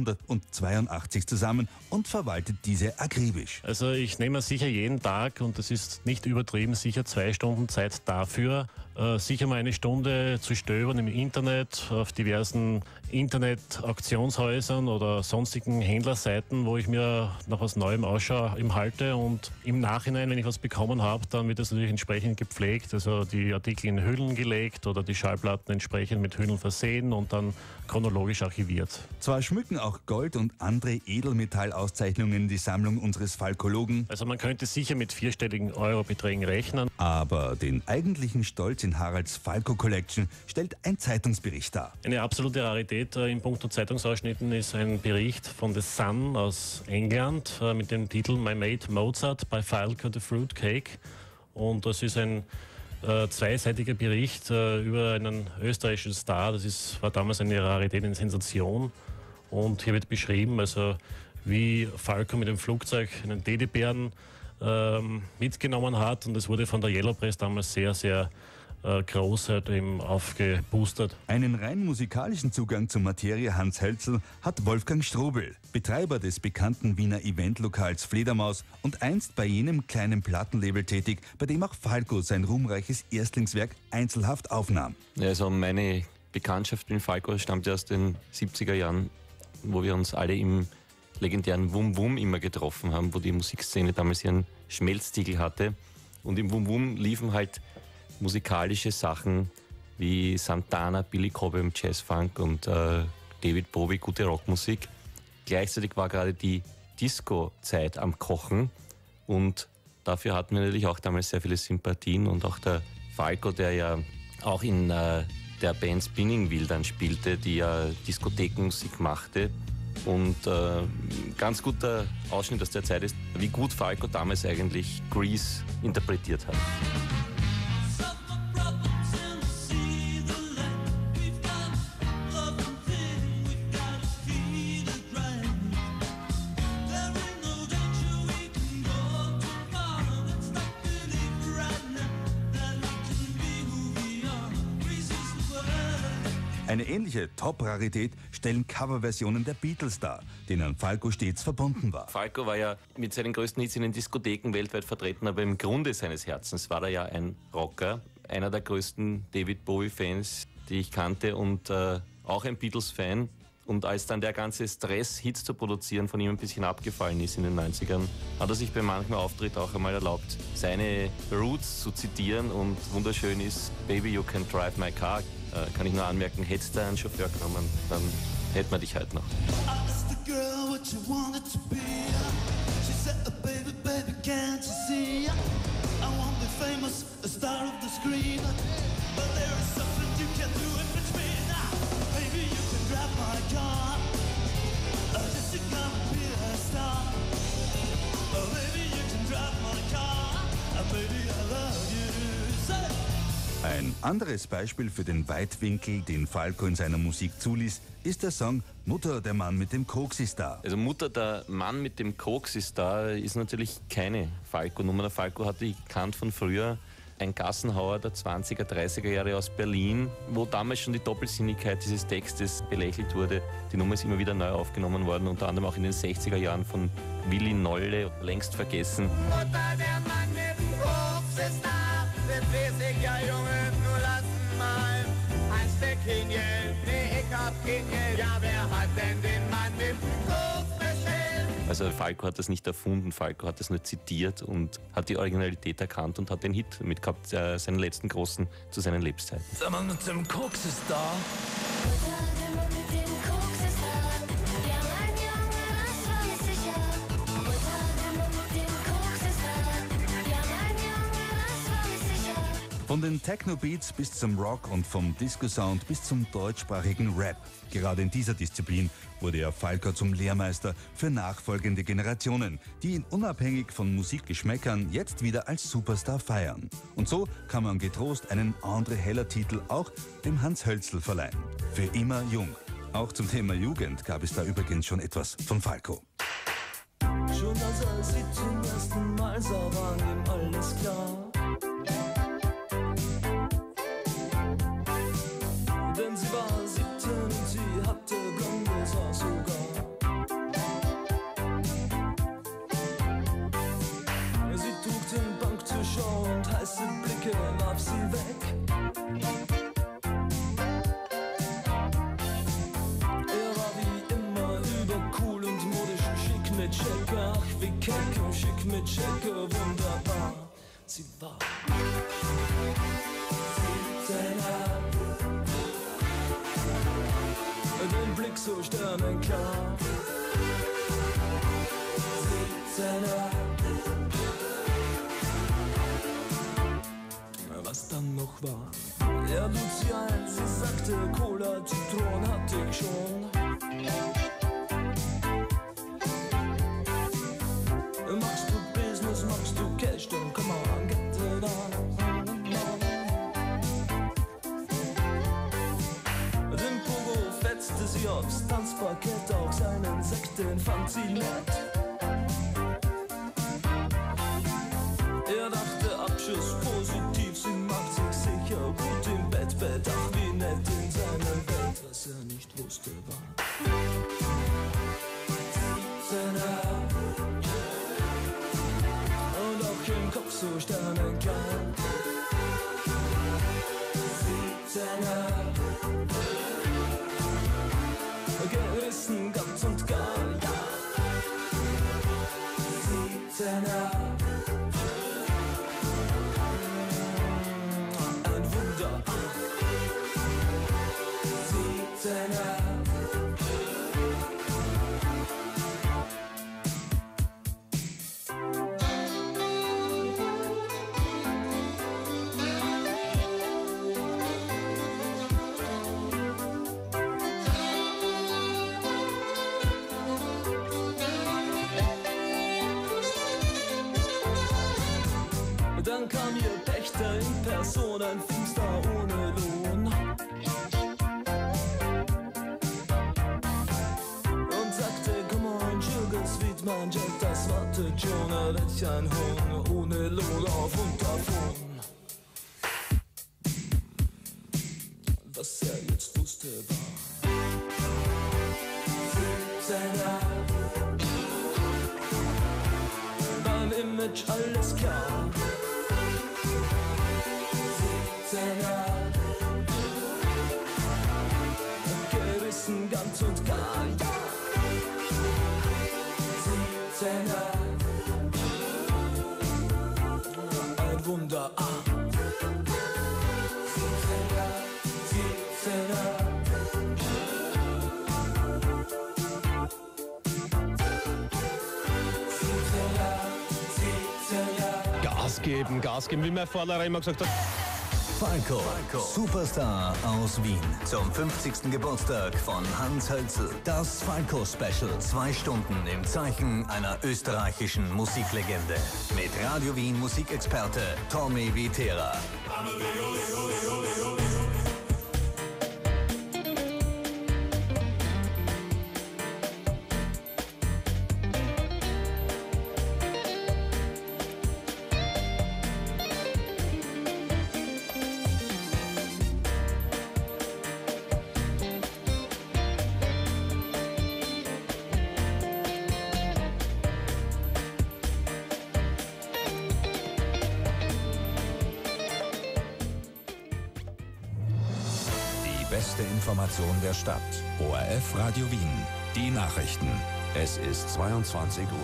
S4: 1982 zusammen und verwaltet diese akribisch.
S20: Also ich nehme sicher jeden Tag, und das ist nicht übertrieben, sicher 2 Stunden Zeit dafür, sicher mal eine Stunde zu stöbern im Internet, auf diversen Internet-Auktionshäusern oder sonstigen Händlerseiten, wo ich mir nach was Neuem Ausschau halte, und im Nachhinein, wenn ich was bekommen habe, dann wird das natürlich entsprechend gepflegt, also die Artikel in Hüllen gelegt oder die Schallplatten entsprechend mit Hüllen versehen und dann chronologisch archiviert.
S4: Zwar schmücken auch Gold- und andere Edelmetallauszeichnungen die Sammlung unseres Falkologen.
S20: Also man könnte sicher mit 4-stelligen Eurobeträgen rechnen.
S4: Aber den eigentlichen Stolz in Haralds Falco Collection stellt ein Zeitungsbericht dar.
S20: Eine absolute Rarität in puncto Zeitungsausschnitten ist ein Bericht von The Sun aus England mit dem Titel My Mate Mozart by Falco the Fruitcake. Und das ist ein zweiseitiger Bericht über einen österreichischen Star. Das war damals eine Rarität, eine Sensation. Und hier wird beschrieben, also wie Falco mit dem Flugzeug einen Teddybären mitgenommen hat. Und das wurde von der Yellow Press damals sehr, sehr groß eben aufgeboostert.
S4: Einen rein musikalischen Zugang zur Materie Hans Hölzel hat Wolfgang Strobel, Betreiber des bekannten Wiener Eventlokals Fledermaus und einst bei jenem kleinen Plattenlabel tätig, bei dem auch Falco sein ruhmreiches Erstlingswerk Einzelhaft aufnahm.
S21: Also meine Bekanntschaft mit Falco stammt aus den 70er Jahren, wo wir uns alle im legendären Wum Wum immer getroffen haben, wo die Musikszene damals ihren Schmelztiegel hatte. Und im Wum Wum liefen halt musikalische Sachen wie Santana, Billy Cobham, Jazz-Funk und David Bowie, gute Rockmusik. Gleichzeitig war gerade die Disco-Zeit am Kochen und dafür hatten wir natürlich auch damals sehr viele Sympathien, und auch der Falco, der ja auch in der Band Spinning Wheel dann spielte, die ja Diskothekenmusik machte. Und ganz guter Ausschnitt aus der Zeit ist, wie gut Falco damals eigentlich Grease interpretiert hat.
S4: Eine ähnliche Top-Rarität stellen Coverversionen der Beatles dar, denen Falco stets verbunden war.
S21: Falco war ja mit seinen größten Hits in den Diskotheken weltweit vertreten, aber im Grunde seines Herzens war er ja ein Rocker. Einer der größten David Bowie-Fans, die ich kannte, und auch ein Beatles-Fan. Und als dann der ganze Stress, Hits zu produzieren, von ihm ein bisschen abgefallen ist in den 90ern, hat er sich bei manchem Auftritt auch einmal erlaubt, seine Roots zu zitieren. Und wunderschön ist Baby, you can drive my car. Kann ich nur anmerken, hättest du einen Chauffeur genommen, dann hätten wir dich heute noch.
S4: Ein anderes Beispiel für den Weitwinkel, den Falco in seiner Musik zuließ, ist der Song Mutter, der Mann mit dem Koks ist da.
S21: Also Mutter, der Mann mit dem Koks ist da, ist natürlich keine Falco-Nummer. Der Falco hatte ich gekannt von früher, ein Gassenhauer der 20er, 30er Jahre aus Berlin, wo damals schon die Doppelsinnigkeit dieses Textes belächelt wurde. Die Nummer ist immer wieder neu aufgenommen worden, unter anderem auch in den 60er Jahren von Willi Nolle, längst vergessen.
S10: Mutter, der Mann mit dem Koks ist da, wird wesiger Junge, nur lassen mal ein Stückchen Geld. Nee, ich hab kein Geld, ja, wer hat denn den Mann mit dem Koks bestellt?
S21: Also Falco hat das nicht erfunden, Falco hat das nur zitiert und hat die Originalität erkannt und hat den Hit mitgehabt, seinen letzten großen zu seinen Lebzeiten.
S9: Der Mann mit dem Koks ist da.
S4: Von den Techno-Beats bis zum Rock und vom Disco-Sound bis zum deutschsprachigen Rap. Gerade in dieser Disziplin wurde er Falco zum Lehrmeister für nachfolgende Generationen, die ihn unabhängig von Musikgeschmäckern jetzt wieder als Superstar feiern. Und so kann man getrost einen André Heller-Titel auch dem Hans Hölzl verleihen. Für immer jung. Auch zum Thema Jugend gab es da übrigens schon etwas von Falco.
S13: Schon als er sie zum ersten Mal sah, war ihm alles klar. Denn sie war 17 und sie hatte blondes Haar sogar. Sie trug den Bankzuschau und heiße Blicke warf sie weg. Er war wie immer übercool und modisch schick mit Checker. Ach wie keck und schick mit Checker, wunderbar. Sie war 17 Jahre. Den Blick so sternenklar. 17 Jahre. Was dann noch war? Er lud sie ein, sie sagte, Cola, Zitron hatte ich schon. Machst du Business, machst du Cash, dann komm mal, get it on. Fetzte sie aufs Tanzparkett, auch seinen Sekt, den fand sie nett. Er dachte, Abschuss positiv, sie macht sich sicher gut im Bett, ach wie nett in seiner Welt, was er nicht wusste war 17 Jahre und auch im Kopf so sternenklar. 17 Jahre gerissen ganz und gar, ja. 17 Jahre. Ein Wunder. 17 Jahre. Dann kam ihr Pächter in Person, ein Filmstar ohne Lohn. Und sagte, come on, sugar sweet man, Jack, das wartet schon. Welch ein Hunger, ohne Lohn auf und davon. Was er jetzt wusste war 17 Jahre. Beim Image alles klar. 17 Jahre. Gerissen ganz und gar, ja. 17 Jahre. Ein Wunder, 17 Jahre, 17 Jahre.
S1: Gas geben, wie mein Vorderer immer gesagt hat.
S3: Falco, Superstar aus Wien. Zum 50. Geburtstag von Hans Hölzl. Das Falco-Special. 2 Stunden im Zeichen einer österreichischen Musiklegende. Mit Radio Wien Musikexperte Tommy Vitera.
S22: Beste Information der Stadt. ORF Radio Wien. Die Nachrichten. Es ist 22 Uhr.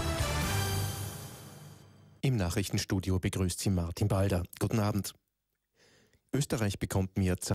S23: Im Nachrichtenstudio begrüßt Sie Martin Balder. Guten Abend. Österreich bekommt mehr Zeit.